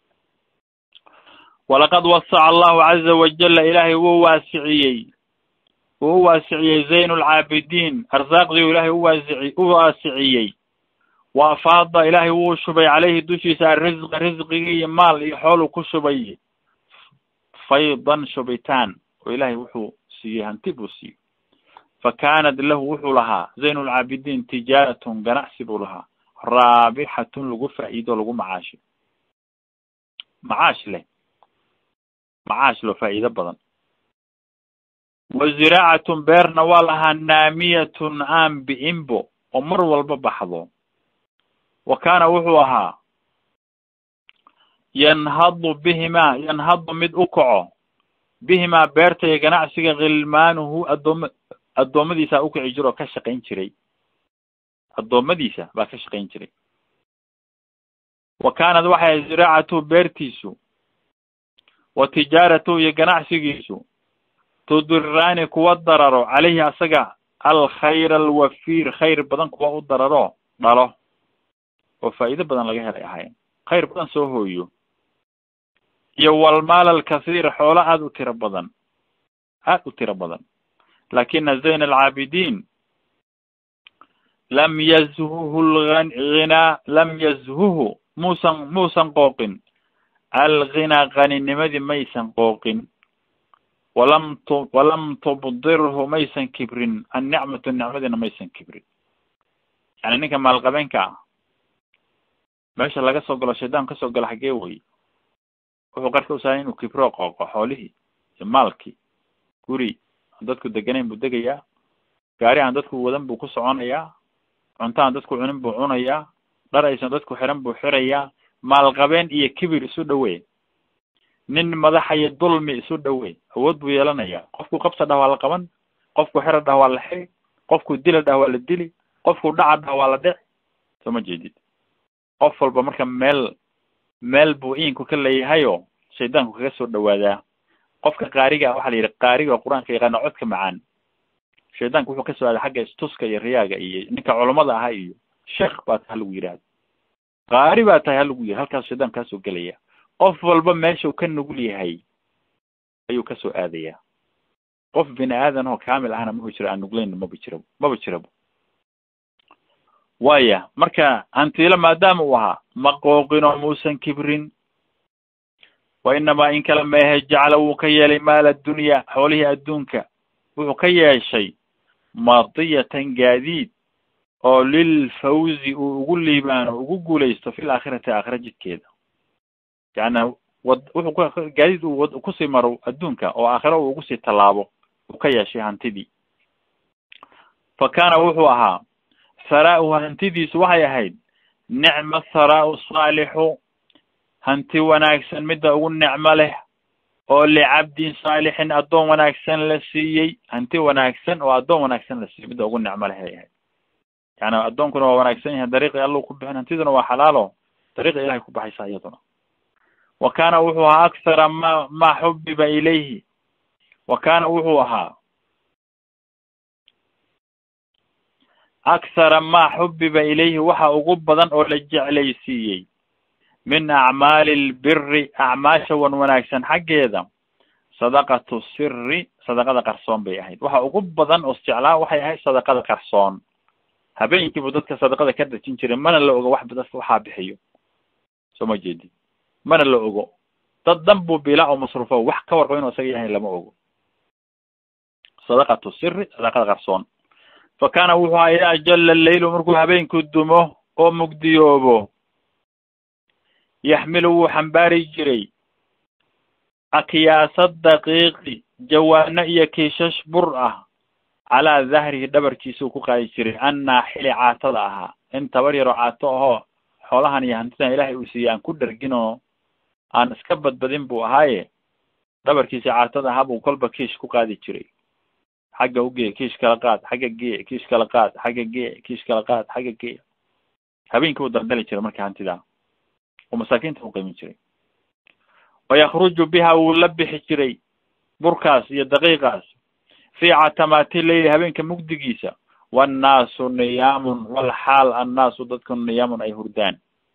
walaqad wasaca allahu caza wajala ilaahay wuu waasiciyey wuu u waasiciyey zayn lcaabidiin arsaaqdii ilaahay uwaasici u waasiciyey wa afaada ilaahay wuu shubay caleyhi dushiisa arrisqa risqigii iyo maal iyo xoolu ku shubay faydan shubitaan oo ilaahay wuxuu siiyey hanti buu siiyey fakaanad lahu wuxuu lahaa zayn lcaabidiin tijaaratun ganacsi buu lahaa raabixatun lagu faa'iido lagu macaashi macaash leh macaash loo faa'iido badan wa ziraacatun beerna waa lahaa naamiyatun aan bi'inbo oo mar walba baxdo wa kaana wuxuu ahaa yanhadu bihimaa yanhadu mid u kaco bihimaa beerta iyo ganacsiga khilmaanuhu addooma addoommadiisaa u kici jiro oo ka shaqayn jiray addoommadiisa baa ka shaqayn jiray wa kaanad waxay ziraacatuhu beertiisu wa tijaaratuhu iyo ganacsigiisu tudiraani kuwa dararo caleyhi asaga alkhayr alwafiir khayr badan kuwa u dararo dhalo oo faa'iido badan laga helay ahayn khayr badan soo hooyo iyo walmaal alkasiir xoolo aad u tiro badan aad u tiro badan lakina zayn alcaabidiin lam yazhuhu alghinaa lam yazhuhu muusan muusan qooqin alghinaa qaninimadii maysan qooqin walam tu walam tubdirhu maysan kibrin annicmatu nicmadina maysan kibrin yani ninka maalqabeenka ah meesha laga soo galo shaydaan ka soo galo xaggee wey wuxuu qarka u sahay inuu kibro qooqo xoolihii iyo maalkii guri aan dadku deganayn buu degayaa gaari aan dadku wadan buu ku soconayaa cunto aan dadku cunin buu cunayaa dhar aysan dadku xiran buu xirayaa maalqabeen iyo kibir isu dhawey nin madaxa iyo dulmi isu dhawey awood buu yeelanayaa qofku qabsa dhah waa la qaban qofku xira dhah waa la xiri qofku dila dhah waa la dili qofku dhaca dhah waa la dhici soo ma jeedid qof walba marka meel meel buu iinku ka leeyahayo shaydaanku kaga soo dhawaadaa qofka qaariga waxaa la yidhi qaariga oo qur-aanka yaqaana codka macaan shaydaanku wuxuu ka soo aaday xagga istuska iyo riyaaga iyo ninka culammada ahaa iyo sheekh baa tahay lagu yidhahda qaari baa tahay halagu yidhi halkaas shaydaan kaa soo gelaya qof walba meeshuu ka nugul yahay ayuu ka soo aadayaa qof bini aadan oo kaamil ahna maba jiro aan nuglayn maba jiro maba jirabo waya marka hantiilo maadaama uu ahaa ma qooqinoo muusan kibrin wa inamaa in kale meehe jacala wuu ka yeelay maal addunya xoolihii adduunka wuxuu ka yeeshay madiyatan gaadiid oo lilfawzi uu ugu liibaano ugu guulaysto fil aakhirati aakhira jidkeeda yani wad wuxuu ku gaadiid uu wad kusii maro adduunka oo aakhiro uu ugu sii tallaabo uu ka yeeshay hantidii fa kaana wuxuu ahaa haraa'uhu hantidiisu waxay ahayd nicma haraa'u saalixu hanti wanaagsan midda ugu nicmo leh oo licabdin saalixin addoon wanaagsan la siiyey hanti wanaagsan oo addoon wanaagsan la siiyey midda ugu nicmo leh ay ahayd yani addoonkuna waa wanaagsan yahay dariiqii alluu ku bixin hantiduna waa xalaalo dariiqa ilahay ku baxaysa iyaduna وكان وحوها أكثر ما ما حبب إليه وكان وحوها أكثر ما حبب إليه وحا أغبضا أو لجعليسيي من أعمال البر أعماش ونوناكسن حق هذا صدقة السر صدقة قرصون بيهيد وحا أغبضا أو استعلاء وحا يهي صدقة قرصون هبين كيف بدك صدقة كده تنشري من اللي أغو واحد بدك وحا بحيو سوما جدي من اللي أغو تضنبو بلا مصروفه وح كور قوين وسيئين لما أغو صدقة السر صدقة قرصون فكان وحا إذا جل الليل مركو هبين كدمه أو مقديوبه يحمله حنباري جري أكياس الدقيق جوانا يكيشش برأة على ظهره دبر كيسو كوكاي جري أنا حلي عاطلها انت وري رعاته حولها يهنتنا إلهي وسيان كدر جنو أن اسكبت بدين بو هاي دبر كيسي عاطلها بو كل بكيش كوكاي جري حاجة وجي كيش كلاقات حاجة جي كيش كلاقات حاجة جي كيش كلاقات حاجة جي هبين كود دردلي جري مركي هانتي دا ومساكين تقيمين جري ويخرج بها ولبح جري بركاس يا دقيقاس في عتمات الليل هبين كمقدقيسة والناس نيام والحال الناس ضدك نيام أي هردان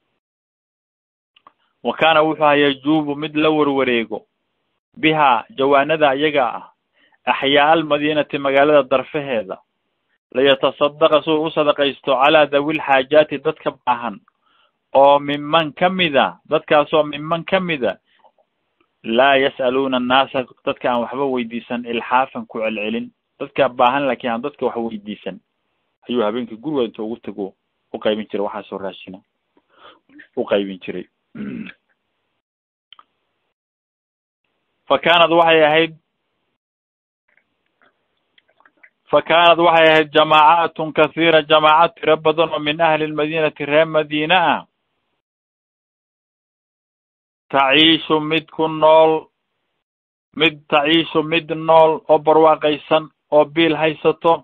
وكان وحها يجوب مدلور وريقو بها جواندا يقع أحياء المدينة مقالة الضرفة هذا ليتصدق سوء صدقيستو على ذوي الحاجات ضدك باهن أو ممن كمذا ضدك سوء ممن كمذا لا يسألون الناس ضدك عن وحبا ويديسا إلحافا كوع العلن ضدك باهن لكي عن ضدك وحبا ويديسا أيها بينك قلوا أنتوا وقتكوا وقايبين تري وحاسوا راشنا وقايبين تري فكانت وحي هيد فكانت وحي جماعات كثيرة جماعات ربضن من أهل المدينة رام مدينة تعيش مد كنول مد تعيش مد نول أو برواقيسا أو بيل هيستو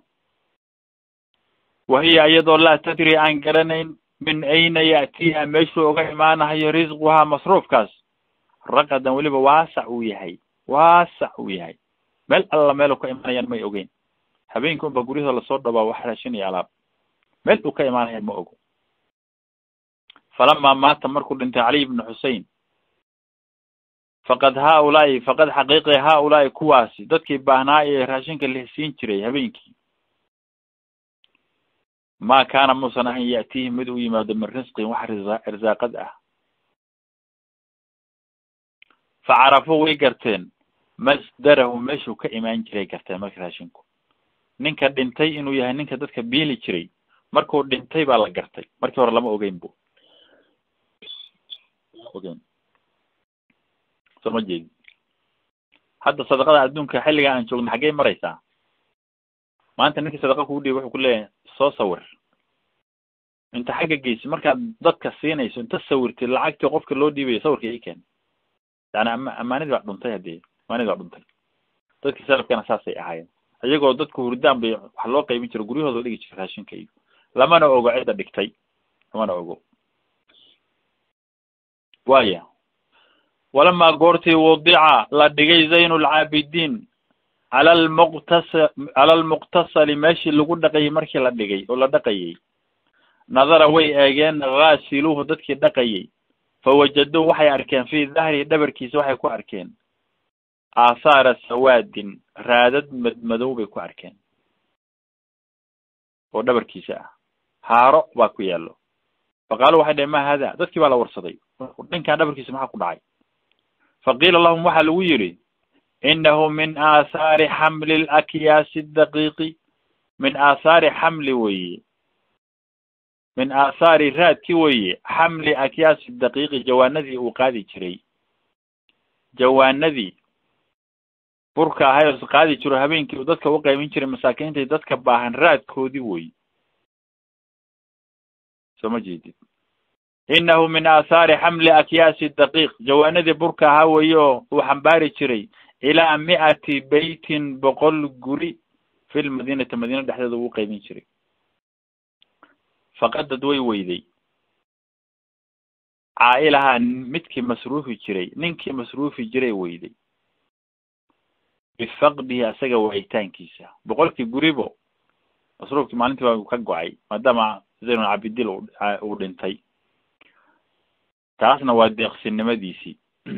وهي أيضا لا تدري عن قرنين من أين يأتيها ميشو غيمانها يرزقها مصروف كاس رقدا وليبا واسع ويهي واسع ويهي مل الله ملك إيمانيا ما يوجين هبينكم بقوليه الله صور دبا وحرشين يعلاب ملك إيمانيا ما يوجو فلما مات مركو بنت علي بن حسين فقد هؤلاء فقد حقيقي هؤلاء كواسي دتكي باهناي راشينك اللي سين جري هبينكي ما كان موسى أن يأتيه مدو يماد من رزق وحر رزاقده فعرفوا ويقرتين مصدره مشو كإيمان جري قرتين مركو راشينكو نينكا دينتي إنو يهي نينكا دتك بيلي جري مركو دينتي بالا قرتي مركو ورلما أوغين بو أوغين سمجيد حتى صدقاء عدونك حلقة عن شغل حقين مريسا ما أنت نينكا صدقاء كودي وحو كله soo sawir inta xagga geesi marka dadka siinayso inta sawirtay lacagta qofka loo dhiibay sawirka ay keen yani amaanid wax dhuntay hadii amaanid wax dhuntay dadka salafkana saasay ahaayeen ayagoo dadku hurdaan bay wax loo qaybin jiray guryahooda dhigi jiray raashinka iyo lamana ogo cid dhigtay lamana ogo waaya ولما قرتي وضع لا دغي زين العابدين على المقتص على المقتصل ماشي لو دقي markii la dhigay oo la dhaqayay nadara way eegeen raasiluhu dadkii dhaqayay fawajadu waxay arkeen fi dhahri dhabarkiisa waxay ku arkeen aasaar sawaadin raadad madmadow bay ku arkeen oo dhabarkiisa ah haaro baa ku yaalo faqalu waxay dhima hada dadkii baa la warsaday dhinka dhabarkiisa maxaa ku dhacay فقيل اللهم waxa lagu yiri إنه من آثار حمل الأكياس الدقيق من آثار حمل وي من آثار رات وي حمل أكياس الدقيق جواندي وقادي جري جواندي بركة هاي قادي جرو هبينكي وددك وقايمين جري مساكينتي ددك باهن رات كودي وي سمجيدي إنه من آثار حمل أكياس الدقيق جواندي بركة هاويو وحنباري جري إلى مئة بيت بقول جري في المدينة المدينة دحدة وقايمين جري فقد دوي ويدي caa'ilaha midkii masruufi jiray ninkii masruufi jiray weyday bifaqdihi asaga waayitaankiisa boqolkii guribo masruufkii maalintii baa ka go-ay maadaama zaynulcabidin uu dhintay taasna waa deeqsinimadiisii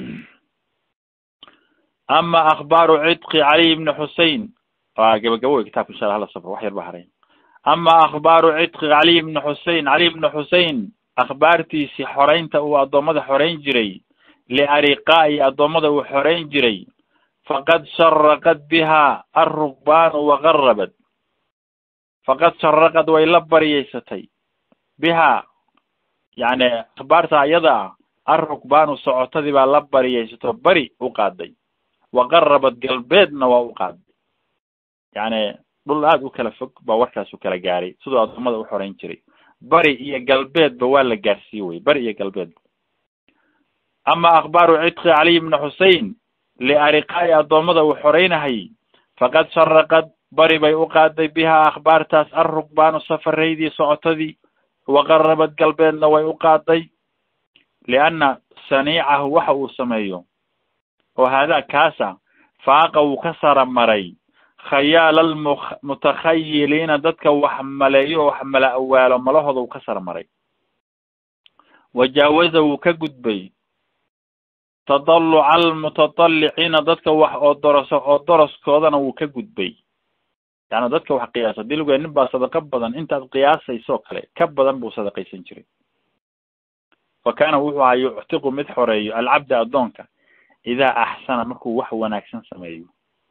ama akhbaaru cidqi cali ibni xusein waa gabagabo wey kitaabka insha allah hala safro wax yar ba haray ama akhbaaru cidqi cali ibni xusein cali ibni xusein akhbaartiisii xoreynta uu addoommada xoreyn jiray liariqaa'i addoommada uu xoreyn jiray faqad sharaqad biha arrukbaanu waqarabad faqad sharaqad way la bariyeysatay biha yani akhbaarta iyada ah arrukbaanu socotadii baa la bariyeysato bari u qaaday waqarabad galbeedna waa u qaaday yani dhul aada u kala fog baa warkaas u kala gaaray siduu addoommada u xoreyn jiray bari iyo galbeedba waa la gaarsiiye wey bari iyo galbeedba ama akhbaaru cidqi cali ibni xusein liariqaa'i addoommada uu xoreynahayy faqad sharaqad bari bay u qaaday bihaa akhbaartaas arrukbaanu safaraydii socotadii waqarabad galbeedna way u qaaday lianna saniicahu waxa uu sameeyo oo haadaa kaasa faaqa wuu ka sara maray khayaala almutakhayiliina dadka wax maleeyo oo wax mala awaalo malahooda wuu ka sara maray wajaawaza wuu ka gudbay tadalluca almutaطalliciina dadka wax oo doroso oo doroskoodana wuu ka gudbay yani dadka wax qiyaasa hadii lagu nin baa sadaqo badan intaad qiyaasayso kale ka badan buu sadaqaysan jiray fa kaana wuxuu ahaa yuctiqu mid xoreeyo alcabda addoonka idaa axsana markuu wax wanaagsan sameeyo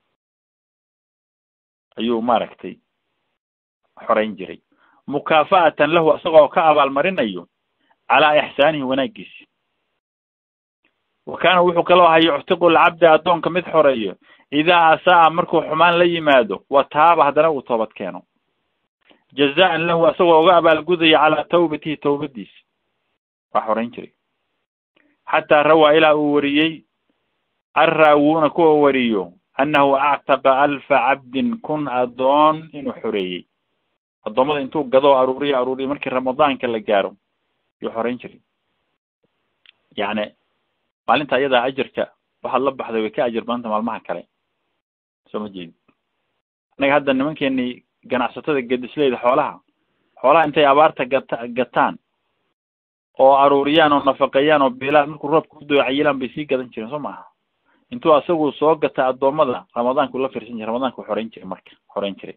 ayuu maaragtay xoreyn jiray mukaafa'atan lahu isagoo ka abaalmarinayo calaa ixsaanihi wanaagiisi wa kaana wuxuu kaloo ahaa yuctiqu alcabda addoonka mid xoreeyo idaa asaa markuu xumaan la yimaado wa taaba haddana uu toobad keeno jazaan lahu isagoo uga abaalgudaya calaa tawbatihi tawbadiisa waa xoreyn jiray xataa rawaa ilaa uu wariyey arraawuuna kuwa wariyo annahu actaqa alfa cabdin kun addoon inuu xoreeyey addoommada intuu gadoo aruuriya aruuriya markii ramadaanka la gaaro yuu xoreyn jiray yacni maalinta iyadaa ajirka waxaad la baxday way ka ajir badanta maalmaha kale soo ma jeedid annaga hadda nimankeenii ganacsatada gedisleyda xoolaha xoolaha intay abaarta gata gataan oo aruuriyaan oo nafaqeeyaan oo biilaan markuu roobka ku doo cayilaan bay sii gadan jireen soo maaha intuu asagu soo gata addoommada ramadaanku la fiirsan jiray ramadaanku xoreyn jiray marka xoreyn jiray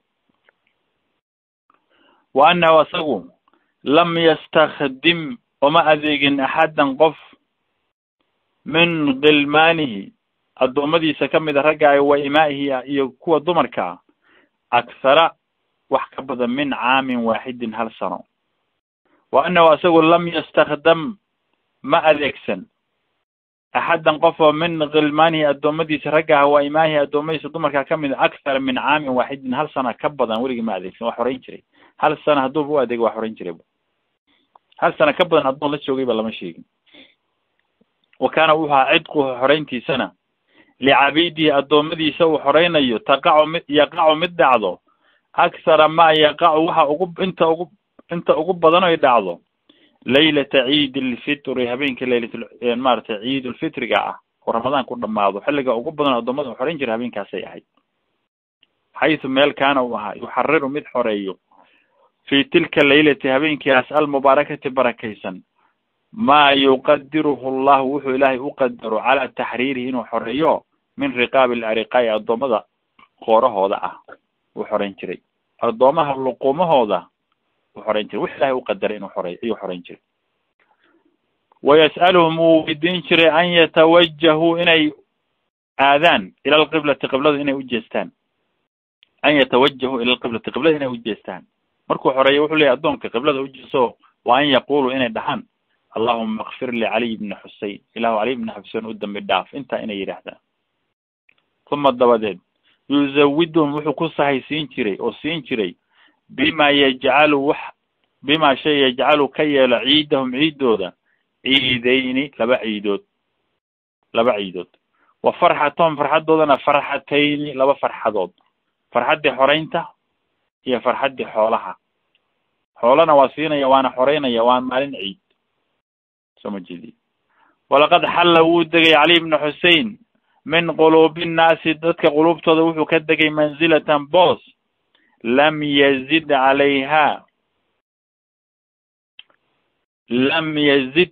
wa annahu asagu lam yastakdim uma adeegin axadan qof min kilmaanihi addoommadiisa kamid a ragga wa imaa'ihi iyo kuwa dumarka akhara wax ka badan min caamin waaxidin hal sano wa annahu asagu lam yastakdam ma adeegsan axadan qof oo min kilmaanihi addoommadiisa raggaha wa imaa'ihi addoommadiisa dumarka kamid a akhara min caamin waaxidin hal sana ka badan weligii ma adeegsan waa xoreyn jiray hal sana hadduuba u adeego waa xoreyn jiray hal sana ka badan addoon la joogay ba lama sheegin wa kaana wuxuu ahaa cidquhu xoreyntiisana licabiidihi addoommadiisa uu xoreynayo taqacu mid yaqacu mid dhacdo akhara ma yaqacu waxa ugu inta ugu inta ugu badan oy dhacdo laylata ciid alfitri habeenka laylatul maaragtay ciid ulfitriga ah oo ramadaan ku dhamaado xilliga ugu badan addoommada uu xoreyn jiray habeenkaasay ahayd xaysu meel kaana uu ahaa yuxariru mid xoreeyo fi tilka laylati habeenkaas almubaarakati barakaysan ma yuqadiruhu allahu wuxuu ilaahay u qadaro calaa taxriirihi inuu xoreeyo min riqaabi alariqaa'i addoommada qoorahooda ah uu xoreyn jiray addoomaha luqumahooda uu xoreyn jiray wix ilaahay u qadaray inuu xoreeyo ayuu xoreyn jiray wayas'aluhum uu weydiin jiray an yatawajahuu inay aadaan ila alqiblati qiblada inay u jeestaan an yatawajahuu ila alqiblati qiblada inay u jeestaan markuu xoreeyo wuxuu leeyahy addoonka qiblada u jeeso waa an yaqulu inay dhahaan allahuma akfir li caliy ibni xusein ilahu caliy ibni xusein u dambi dhaaf intaa inay yidhaahdaan uma dabadeed yuzawiduhum wuxuu ku sahaysiin jiray oo siin jiray bima yajcalu wax bima shay yajcalu ka yeelo ciidahum ciidooda ciidayni laba ciidood laba ciidood wa farxatahum farxadoodana farxatayni laba farxadood farxaddii xoreynta iyo farxaddii xoolaha xoolana waa siinaya waana xoreynaya waa maalin ciid soo ma jeedi walaqad xalla wuu degay cali ibnu xusein min quluubi nnaasi dadka quluubtooda wuxuu ka degay manzilatan boos lam yazid calayha lam yazid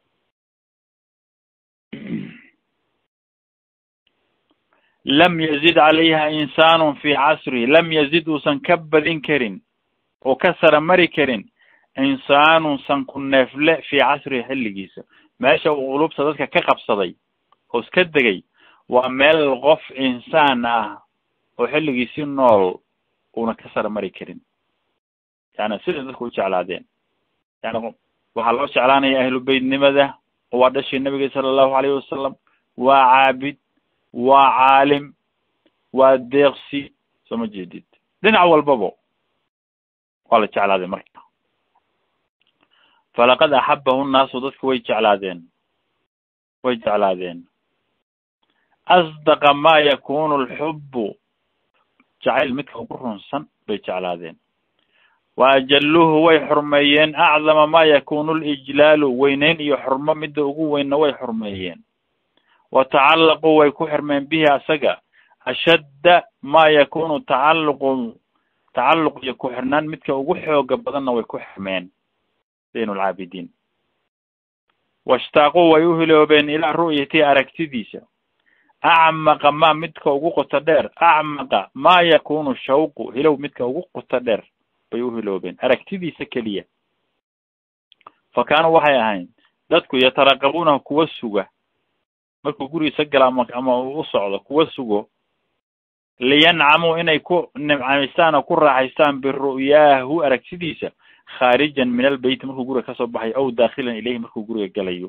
lam yazid calayha insaanun fi casrihi lam yazid uusan ka badin karin oo ka sara mari karin insaanun san ku neefle fi casrihi xilligiisa meesha uu qulubta dadka ka qabsaday oo iska degay waa meel qof insaan ah oo xilligiisi nool una ka sara mari karin yani sida dadku u jeclaadeen yani waxaa loo jeclaanaya ahlu beytnimada oo waa dhashii nabiga sala allahu alayhi wasalam waa caabid waa caalim waa deeqsi soo ma jeedid dhinac walbaba waa la jeclaaday marka falaqad axabahu nnaasu dadku way jeclaadeen way jeclaadeen asdaqa ma yakunu alxubbu jacayl midka ugu runsan bay jeclaadeen wa ajalluhu way xurmeeyeen acdama ma yakunu lijlaalu weyneyn iyo xurmo midda ugu weynna way xurmeeyeen watacallaquu way ku xirmeen bihi asaga ashadda ma yakunu tacalluqu tacalluq iyo ku xirnaan midka ugu xooga badanna way ku xirmeen zayn alcaabidiin washtaaquu way u hiloobeen ilaa ru'yati aragtidiisa acmaqa ma midka ugu qoto dheer acmaqa ma yakunu shawqu hilow midka ugu qoto dheer bay u hiloobeen aragtidiisa keliya fa kaanuu waxay ahayn dadku yataraqabuunahu kuwa suga markuu gurigiisa gala ama ama u socdo kuwa sugo liyancamuu inay ku nimcamaystaan oo ku raaxaystaan biru'yaahu aragtidiisa khaarijan min albeyt markuu guriga kasoo baxay aw daakhilan ilayhi markuu guriga galayo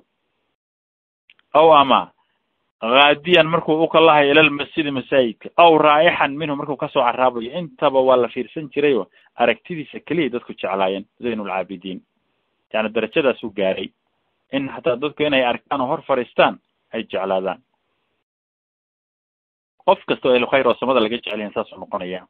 aw ama haadiyan markuu u kalahayo ila lmasjidi masaajidka aw raa'ixan minhu markuu kasoo caraabayo intaba waa la fiirsan jirayo aragtidiisa keliya dadku jeclaayeen zayn alcaabidiin yani darajadaasuu gaaray in hataa dadku inay arkaan oo hor fadhiistaan ay jeclaadaan qof kasta oo ahlu khayr oo samada laga jeclayan saasuu noqonaya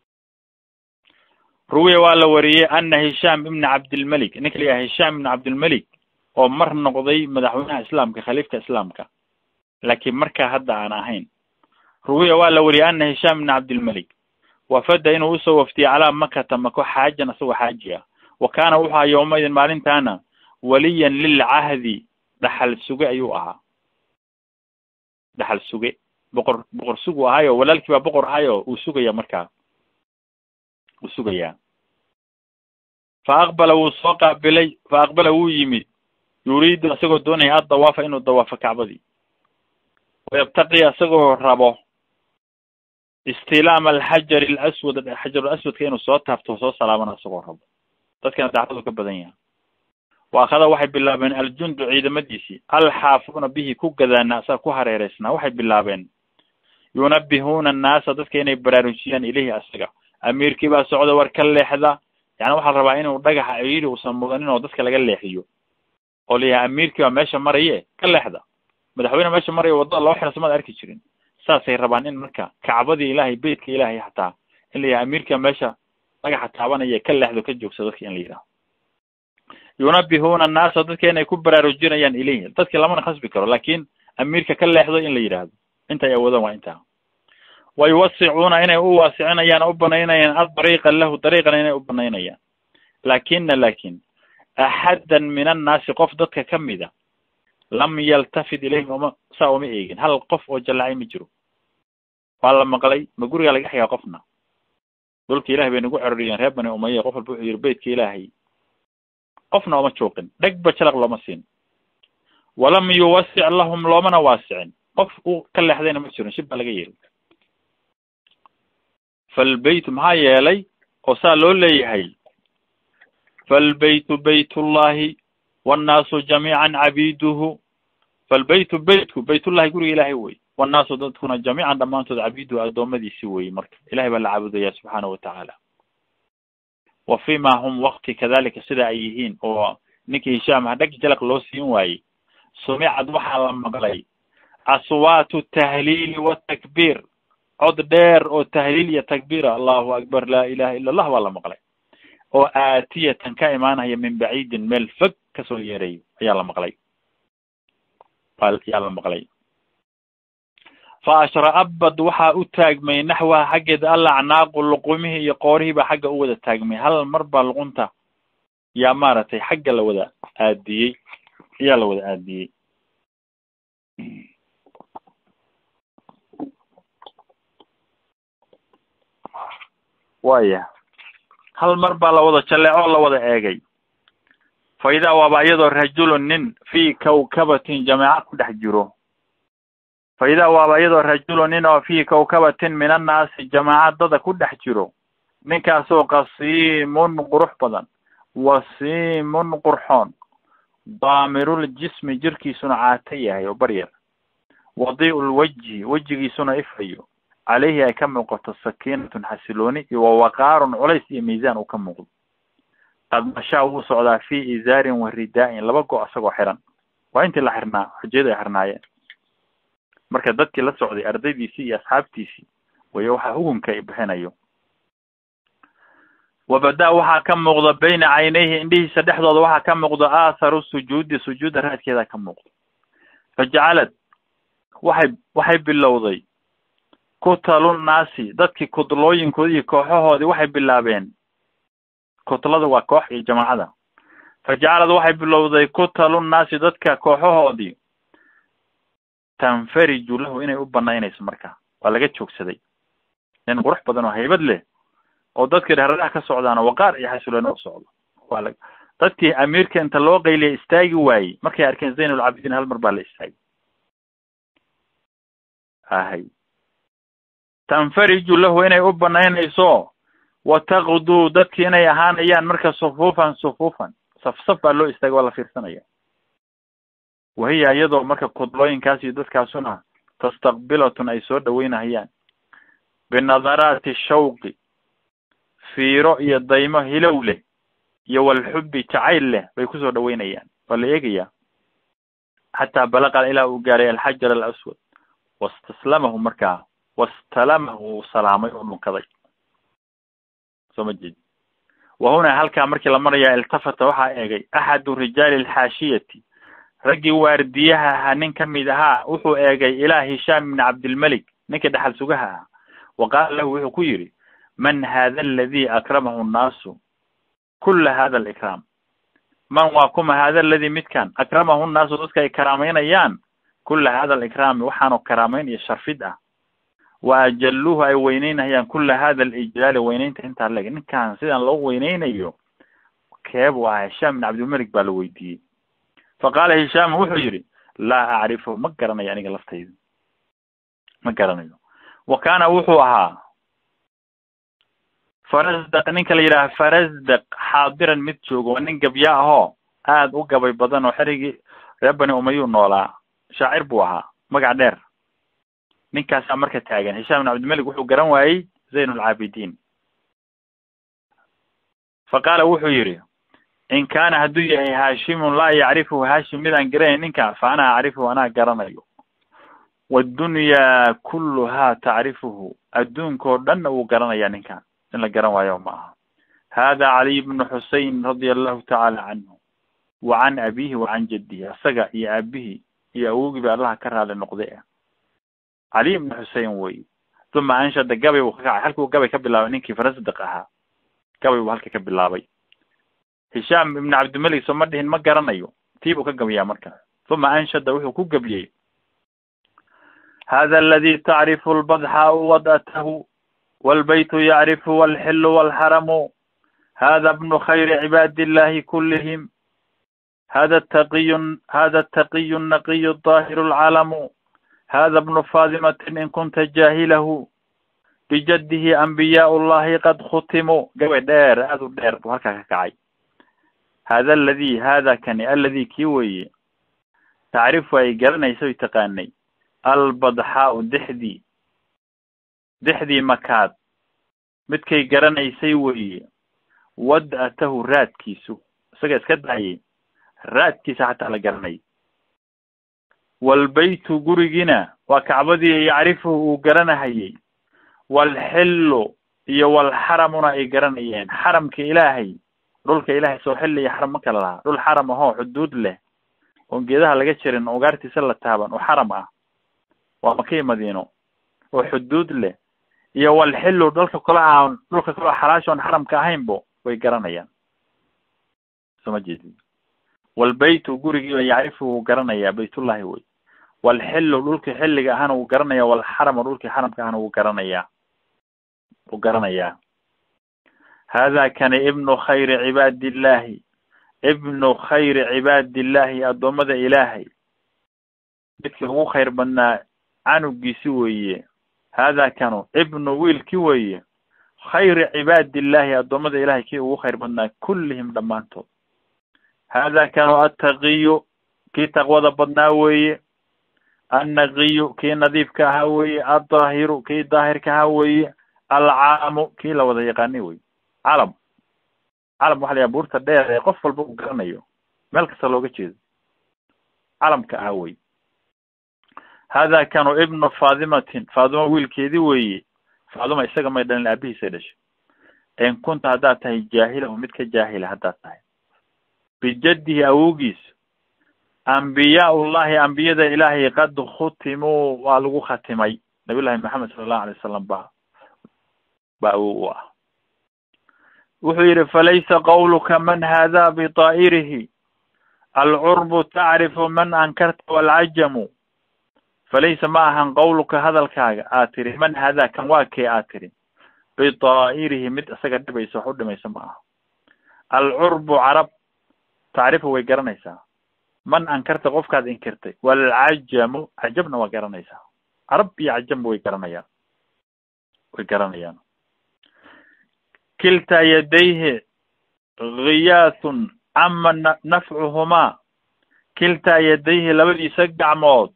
ruwiya waa la wariyey ana hishaam ibna cabdilmalik ninka la yahay hishaam ibna cabdilmalik oo mar noqday madaxweynaha islaamka khaliifka islaamka laakiin markaa hadda aan ahayn ruwiya waa la wariyey ana hishaam ibna cabdilmalik wafada inuu usoo waftiyey calaa makata mako xaajan asagoo xaaji ah wa kaana wuxuu ahaa yawmaidin maalintaana waliyan lilcahdi dhaxal suge ayuu ahaa dhaxal suge boqor boqor sugu ahayo walaalkii baa boqor ahayo uu sugaya markaa uu sugayaa fa aqbala wuu soo qaabilay fa aqbala wuu yimid yuriidu isagoo doonaya addawaafa inuu dawaafo kacbadii wayabtaqi isagoo rabo istilaama alxajar alaswad xajar aswadka inuu soo taabto soo salaamana isagoo rabo dadkana daacadu ka badan yaha wa akhada waxay bilaabeen aljundu ciidamadiisii alxaafuuna bihi ku gadaana asaga ku hareereysnaa waxay bilaabeen yunabihuuna annaasa dadka inay baraarujiyaan ilayhi asaga amiirkii baa socda war ka leexda yani waxaa la rabaa inuu dhagaxa ayiri uusan mudanin oo dadka laga leexiyo oo layahay amiirkii baa meesha maraye ka leexda madaxweyne meesha maraya waddada loo xira samada arki jirin saasay rabaan in marka kacbadii ilaahay beytka ilaahay hataa in la yahay amiirka meesha dhagaxa taabanaya ka leexdo ka joogsa dadka in la yidhaho yunabihuuna annaasa dadka inay ku baraarujinayaan ilayhi dadka lamana khasbi karo laakin amiirka ka leexdo in la yidhaahdo intay awoodaan waa intaa wayuwasicuuna inay u waasicinayaan o u banaynayaan adariiqa lahu dariiqana inay u banaynayaan laakina laakin axaddan min annaasi qof dadka kamida lam yaltafid ilayhim uma saa uma eegin hal qof oo jallacay ma jiro waa la maqlay ma gurigaa laga xigaa qofna dhulka ilahay bay nagu ceroriyeen reer bani umaya qof walba wuxuu yidhi beytka ilaahay qofna uma jooqin dhegba jalaq looma siin walam yuwasic lahum loomana waasicin qof uu ka leexdayna ma jirin shib baa laga yeeli falbeytu maxaa yeelay oo saa loo leeyahay falbeytu baytullahi wannaasu jamiican cabiiduhu falbeytu beytku baytullahi guriga ilaahay wey wannaasu dadkuna jamiican dhammaantood cabiiduhu addoommadiisi wey marka ilahay baa la caabudaya subxaanahu watacaala wa fima hum wakti kadalika sida ay yihiin oo ninkii hishaam hadhag jalaq loo siin waayey sumicad waxaa la maqlay aswaatu tahliili watakbiir cod dheer oo tahliil iyo takbiira allahu akbar laa ilaha ila allah baa la maqlay oo aatiyatan ka imaanaya min baciidin meel fog kasoo yeerayo ayaa la maqlay yaa la maqlay faashra'abad waxaa u taagmay naxwaha xaggeeda alacnaaqu luqumihii iyo qoorihii baa xagga u wada taagmay hal mar baa luqunta yaa maaragtay xagga la wada aadiyey yaa la wada aadiyey waya hal mar baa la wada jaleeco la wada eegay fa idaa waaba iyadoo rajulun nin fii kawkabatin jamaaca ku dhex jiro fa idaa waaba iyadoo rajulun nin oo fii kawkabatin min annaasi jamaacadada ku dhex jiro ninkaasoo qasiimun qurux badan wasiimun qurxoon daamirul-jismi jirkiisuna caata yahay oo baryar wadii'ulwajhi wejigiisuna ifayo calayhi ay ka muuqato sakiinatun xasilooni iyo wawaqaarun culays iyo miisaan uu ka muuqdo qad mashaa wuu socdaa fii izaarin wa ridaa'in laba go' isagoo xiran waa intii la xirnaa xujiyadu ay xirnaayeen marka dadkii la socday ardaydiisii iyo asxaabtiisii wayo waxaa hukunka ay bixinayo wabadaa waxaa ka muuqda bayna caynayhi indhihiisa dhexdooda waxaa ka muuqda aatharu sujuudi sujuudda raadkeeda ka muuqda fajacalad waxay waxay bilowday kutalunnaasi dadkii kudlooyinkoodii iyo kooxahoodii waxay bilaabeen kutlada waa koox iyo jamaacada fajacalad waxay bilowday kutalunnaasi dadka kooxahoodii tanfariju lahu inay u banaynayso marka waa laga joogsaday nin qurux badan oo haybad leh oo dadkii dheeradaha ka socdaana waqaar iyo xasilooni u socdo waa la dadkii amiirka inta loo qayliyay istaagi waayey markay arkeen zaynulcaabidiin hal mar baa la istaagay ahay tanfariju lahu inay u banaynayso wataqduu dadkii inay ahaanayaan marka sufuufan sufuufan safsaf baa loo istaagay waa la fiirsanaya wahiya iyadoo marka kudlooyinkaas iyo dadkaasuna tastaqbilatun ay soo dhaweynahayaan binadaraati shawqi fiiro iyo daymo hilow leh iyo walxubbi jacayl leh bay kusoo dhaweynayaan waa la eegayaa xataa balaqa ilaa uu gaaray alxajar alaswad wastaslamahu markaa wastalamahu uu salaamay oo dhunkaday soo ma jeed wahuna halkaa markii la maraya iltafata waxaa eegay axadu rijaali alxaashiyati raggii waardiyaha ahaa nin ka mid ahaa wuxuu eegay ilaa hishaam ibn cabdilmalik ninkii dhaxal sugaha ah wa qaala lahu wuxuu ku yidhi man hada aladi akramahu nnaasu kula hada alikraam man waa kuma hada aladi midkan akramahu nnaasu dadka ay karaameynayaan kula hada alikraami waxaanu karaameyn iyo sharfid ah wa ajaluuhu ay weyneynayaan kula hada alijlaali weyneynta intaa leg ninkan sidaan loo weyneynayo keebu ah hishaam ibn cabdilmalik baa la weydiiyey faqaala hishaam wuxuu yidhi laa acrifu ma garanayo aniga laftayda ma garanayo wa kaana wuxuu ahaa farasdaq ninka la yidhaha farasdaq xaadiran mid joogo waa nin gabya ahoo aad u gabay badan oo xerigii reer bani umayuu noolaa shaacir buu ahaa magac dheer ninkaasaa marka taagan hishaam ibn cabdilmalik wuxuu garan waayey zaynulcaabidiin faqaala wuxuu yidhi in kaana hadduu yahay haashimun laa yacrifuhu haashim midaan garanayn ninka fa ana acrifuhu anaa garanayo waddunyaa kulluhaa tacrifuhu adduunkoo dhanna wuu garanayaa ninkan in la garan waayo ma aha hada caliy bnu xusein radia allahu tacaala canhu wa can abihi wa can jaddihi isaga iyo aabihii iyo awogii ba allaha ka raali noqday ah caliy ibnu xusein wey uma anshada gabay buu ka kacay halkuu gabay ka bilaabay ninkii farasdaq ahaa gabay buu halka ka bilaabay hishaam ibn cabdilmalik soo ma dhihin ma garanayo tii buu ka gabiyaa marka uma anshada wuxuu ku gabiyey hada aladi tacrifu lbadxaau wadatahu walbaytu yacrifu walxilu walxaramu hada bnu khayri cibaadi illahi kulihim hada taqiyu hada taqiyu naqiyu daahiru lcalamu hada bnu faadimatin in kunta jaahilahu bijaddihi anbiyaau llahi qad khutimu gabay dheer aad u dheer buu halkaa ka kacay hada aladi hada kani aladi kii weeye tacrifu ay garanaysa oy taqaanay albadxaau dexdii dexdii makaad midkay garanaysay weeye wad'atahu raadkiisu isaga iska daayay raadkiisa xataa la garanay walbaytu gurigiina waa kacbadii yacrifuhu uu garanahayey walxillu iyo walxaramuna ay garanayeen xaramka ilaahay dhulka ilaahay soo xilli iyo xaram ma kala lahaa dhul xaram ahoo xuduud leh oon geedaha laga jirin ugaartiisa la taaban oo xaram ah waa Maka Madiino oo xuduud leh iyo wal xillu dhulka kala aan dhulka kala xalaashoon xaramka ahaynbo way garanayaan sama jeedin wal baytu gurigi yaarifu garanaya baytullahi way wal xillu dhulka xilliga ahana uu garanaya wal xaram dhulka xaramka ahana uu garanaya uu garanaya هذا كان ابن خير عباد الله ابن خير عباد الله أدومد إلهي مثل هو خير بنا عنو جسوي هذا كانوا ابن ويل كوي خير عباد الله أدومد إلهي كي هو خير بنا كلهم دمانتو هذا كانوا التغي كي تغوض بدناوي النغي كي نظيف كهوي الظاهر كي ظاهر كهوي العام كي لو ذا يقانيوي علم علم waxa la buurta dheer ee qof walba u garanayo meel kasta looga jeedo calamka ahaway hada kanu ibn faadimatin faadima wiilkeedii weeye faadima isaga ma dhalin aabihiisa dhashay in kunta hada tahay jaahila mid ka jaahila hada tahay bijaddihi awgiis anbiyaullahi anbiyada ilaahi qad khutimu wa lagu khatimay nabiyullaahi maxamed sallallahu alayhi wasallam ba ba uu وحير فليس قولك من هذا بطائره العرب تعرف من أنكرت والعجم فليس معها قولك هذا الكاغ آتري من هذا كان واكي آتري بطائره مت أسجد بيسحود ما يسمعها العرب عرب تعرفه ويقرنيسا من أنكرت غفك هذا إنكرت والعجم عجبنا وقرنيسا عرب يعجم ويقرنيا ويقرنيا كلتا يديه غياث عما نفعهما كلتا يديه لبدي سجع موت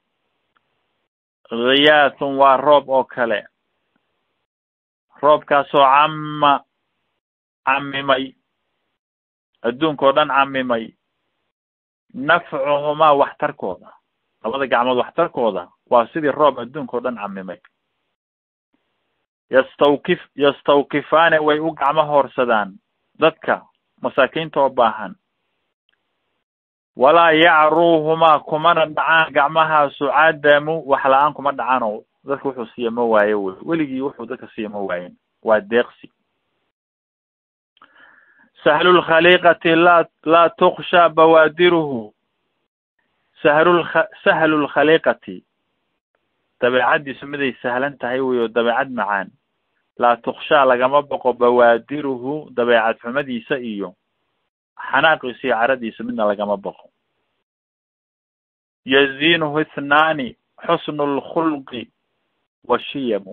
غياث والروب أوكله روب كاسو عم عمي مي الدون كودان عمي مي نفعهما واحتر كودا لبدي جعمود واحتر كودا واسيدي الروب الدون كودان عمي مي يستوقف يستوقفان ويوقع مهور سدان ذاتك مساكين توباهن ولا يعروهما كمان دعان قعمها سعادمو وحلقان كمان دعانو ذاتك وحو سيما وايوي ولقي وحو ذاتك سيما وايين واديقسي سهل الخليقة لا لا تخشى بوادره سهل الخ... سهل الخليقة تبعد يسمى سهلان تهيوي ودبعد معان لا تخشى لغما بقو بوادره دبعد حمدي سئيو حناقي سي عردي سمنا لغما بقو يزينه اثنان حسن الخلق والشيم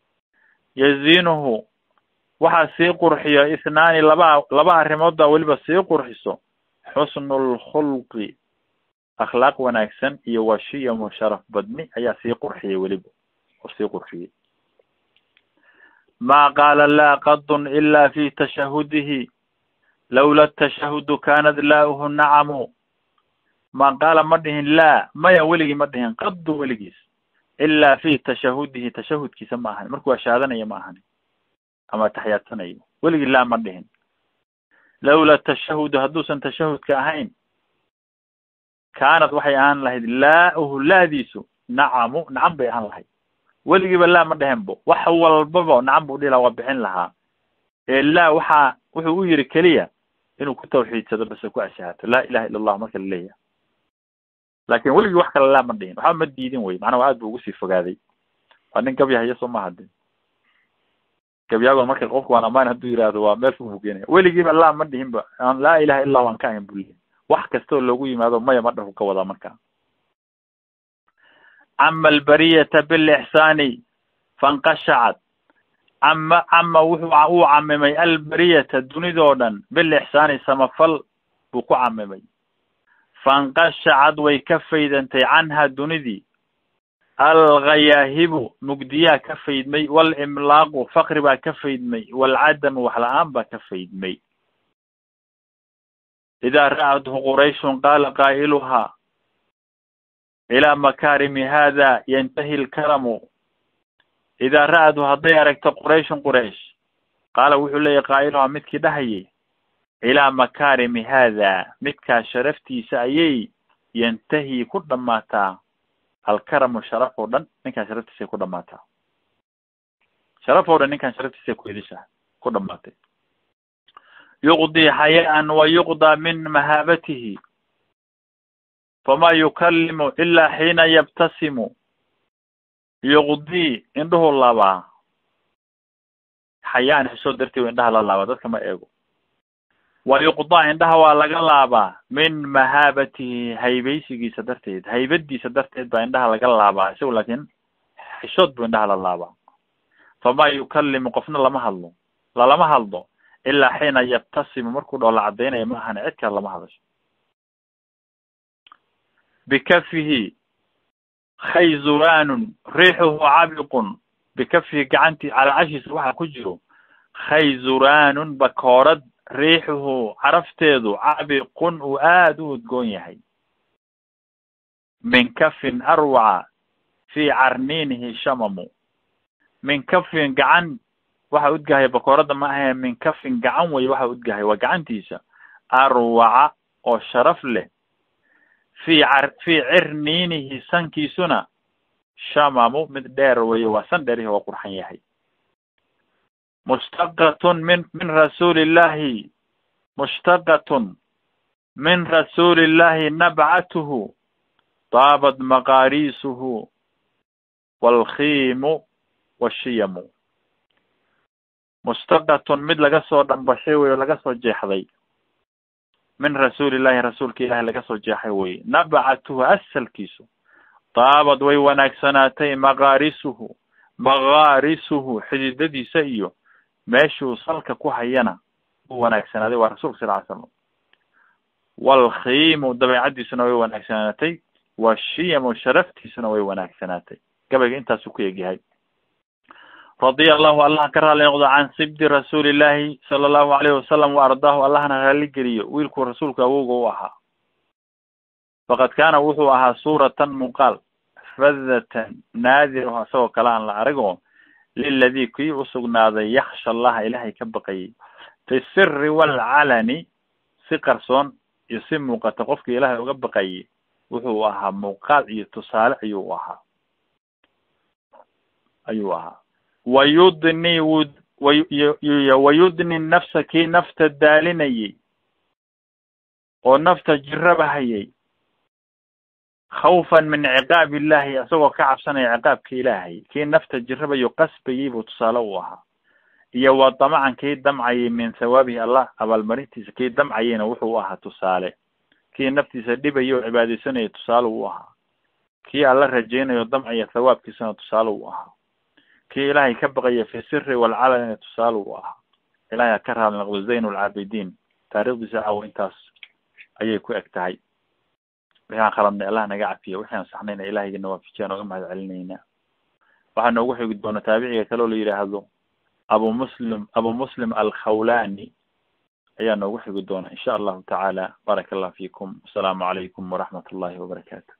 يزينه وحا سي قرحيا اثنان لبا لبا رمودا ولبا سي قرحيسو حسن الخلق أخلاق وناكسن iyo washiya musharaf badni ayaa sii qurxiyay waliba oo sii qurxiyay ما قال لا قد إلا في تشهده لولا التشهد كانت لاؤه النعم ما قال مدهن لا ما يولي مدهن قد وليس إلا في تشهده تشهد كي سماهن مركو شهادنا يا ماهن أما تحياتنا ولي لا مدهن لولا التشهد هدوسا تشهد كأهين كانت وحي آن لهيد لا أهو لا ديسو نعم نعم بي آن لهيد ولقي بالله مدهن بو وحول البابا نعم بو دي لو بحين لها إلا وحا وحو يري كليا إنو كتوحيد سدر بس كو أشهاته لا إله إلا الله مكا لليه لكن ولقي وحكا لله مدهن وحا مديدين وي معنا وعاد بو قسي فقادي وأنين كبيها يسو ما هدين كبيها قول مكا القفك وانا ما نهدو يرادوا ميل فوقو كيني ولقي بالله مدهن بو لا إله إلا الله وان كان بوليه wax kasto lagu yimaado maya ma dhafu ka wada marka amma albariyata bil ihsani fanqashat amma amma wuxuu uu camimay albariyata dunidoodan bil ihsani samafal buu ku camimay fanqashat way ka faydantay anha dunidii alghayahibu mugdiya ka faydmay wal imlaaqu faqri ba ka faydmay wal adam waxlaan ba ka faydmay إذا رأته قريش قال قائلها إلى مكارم هذا ينتهي الكرم إذا رأته هضيرك قريش قريش قال وحلي قائلها متك دهي إلى مكارم هذا متك شرفتي سأيي ينتهي كل ماتا الكرم شرف ودن إن كان شرفت سي كل ماتا شرف ودن إن كان شرفت سي كويدشة كل ماتا يقضي حياء ويقضى من مهابته فما يكلم إلا حين يبتسم يقضي عنده الله با حياء حسود درتي وعنده الله با ذات كما إيغو ويقضى عندها ولغا لابا من مهابته هيبيسي سدرتيد هيبدي سدرتيد با عندها لغا لابا سو لكن حسود عندها لابا فما يكلم قفنا لما هلو لا لما هلو إلا حين يبتسم مركو دولا عدينا ما هنعدك لما هلش بكفه خيزران ريحه عابق بكفه قعنتي على عشي سواحة كجرو خيزران بكورد ريحه عرفتيدو عابق وآدو تقونيهي من كف أروع في عرنينه شمم من كف قعن waxa udgahay bakoorada ma ahay min kafin gacan way waxa udgahay waa gacantiisa arwaca oo sharaf leh fi ar fi irniinihi sankiisuna shamamu mid dheer way waa san dheer oo qurxan yahay mustaqatun min min rasuulillahi mustaqatun min rasuulillahi nab'atuhu tabat maqarisuhu wal khimu washiyamu مستقطة مد لقصو دنبشيوي ولقصو جيحضي من رسول الله رسول كي الله لقصو جيحوي نبعته أسل كيسو طابد وي وناكسناتي مغارسه مغارسه حديد دي سيو ماشو صلك كوحينا وناكسناتي ورسول صلى الله عليه وسلم والخيم دبي عدي سنوي وناكسناتي والشيم شرفتي سنوي وناكسناتي قبل انت سوكي جهاي رضي الله الله كره ليقضى عن سبد رسول الله صلى الله عليه وسلم وأرضاه الله نغالي قريه ويلكو رسولك أوغو وها فقد كان وحوها صورة مقال فذة نادرها سوى كلام لعرقه للذي كي أسقنا ذا يخشى الله إلهي كبقي في السر والعلن سقرصون يسمى قتقفك إلهي وكبقي وحوها مقال يتصالح أيوها أيوها ويدني ود ويدني النفس كي نفت الدالني ونفت جربها خوفا من عقاب الله أسوأ كعب سنة عقاب كي إلهي كي نفت جربها يقص بيب وتصالوها يو طمعا كي دمعي من ثوابه الله أبا المريتي كي دمعي نوحوها تصالي كي نفتي سدب يو عبادي سنة تصالوها كي الله رجينا يدمعي ثواب كي سنة تصالوها كي إلهي كبغي في السر والعلن تصالوا إلهي كرها من الغزين والعابدين تاريخ بساعة وإنتاس أيكو أكتعي وحنا خلمنا الله نقع فيه وحنا صحنينا إلهي جنوا في جانا وإمهد علينا وحنا وحي قدونا تابعي كالو لي هذا أبو مسلم أبو مسلم الخولاني أيانا وحي قدونا إن شاء الله تعالى بارك الله فيكم السلام عليكم ورحمة الله وبركاته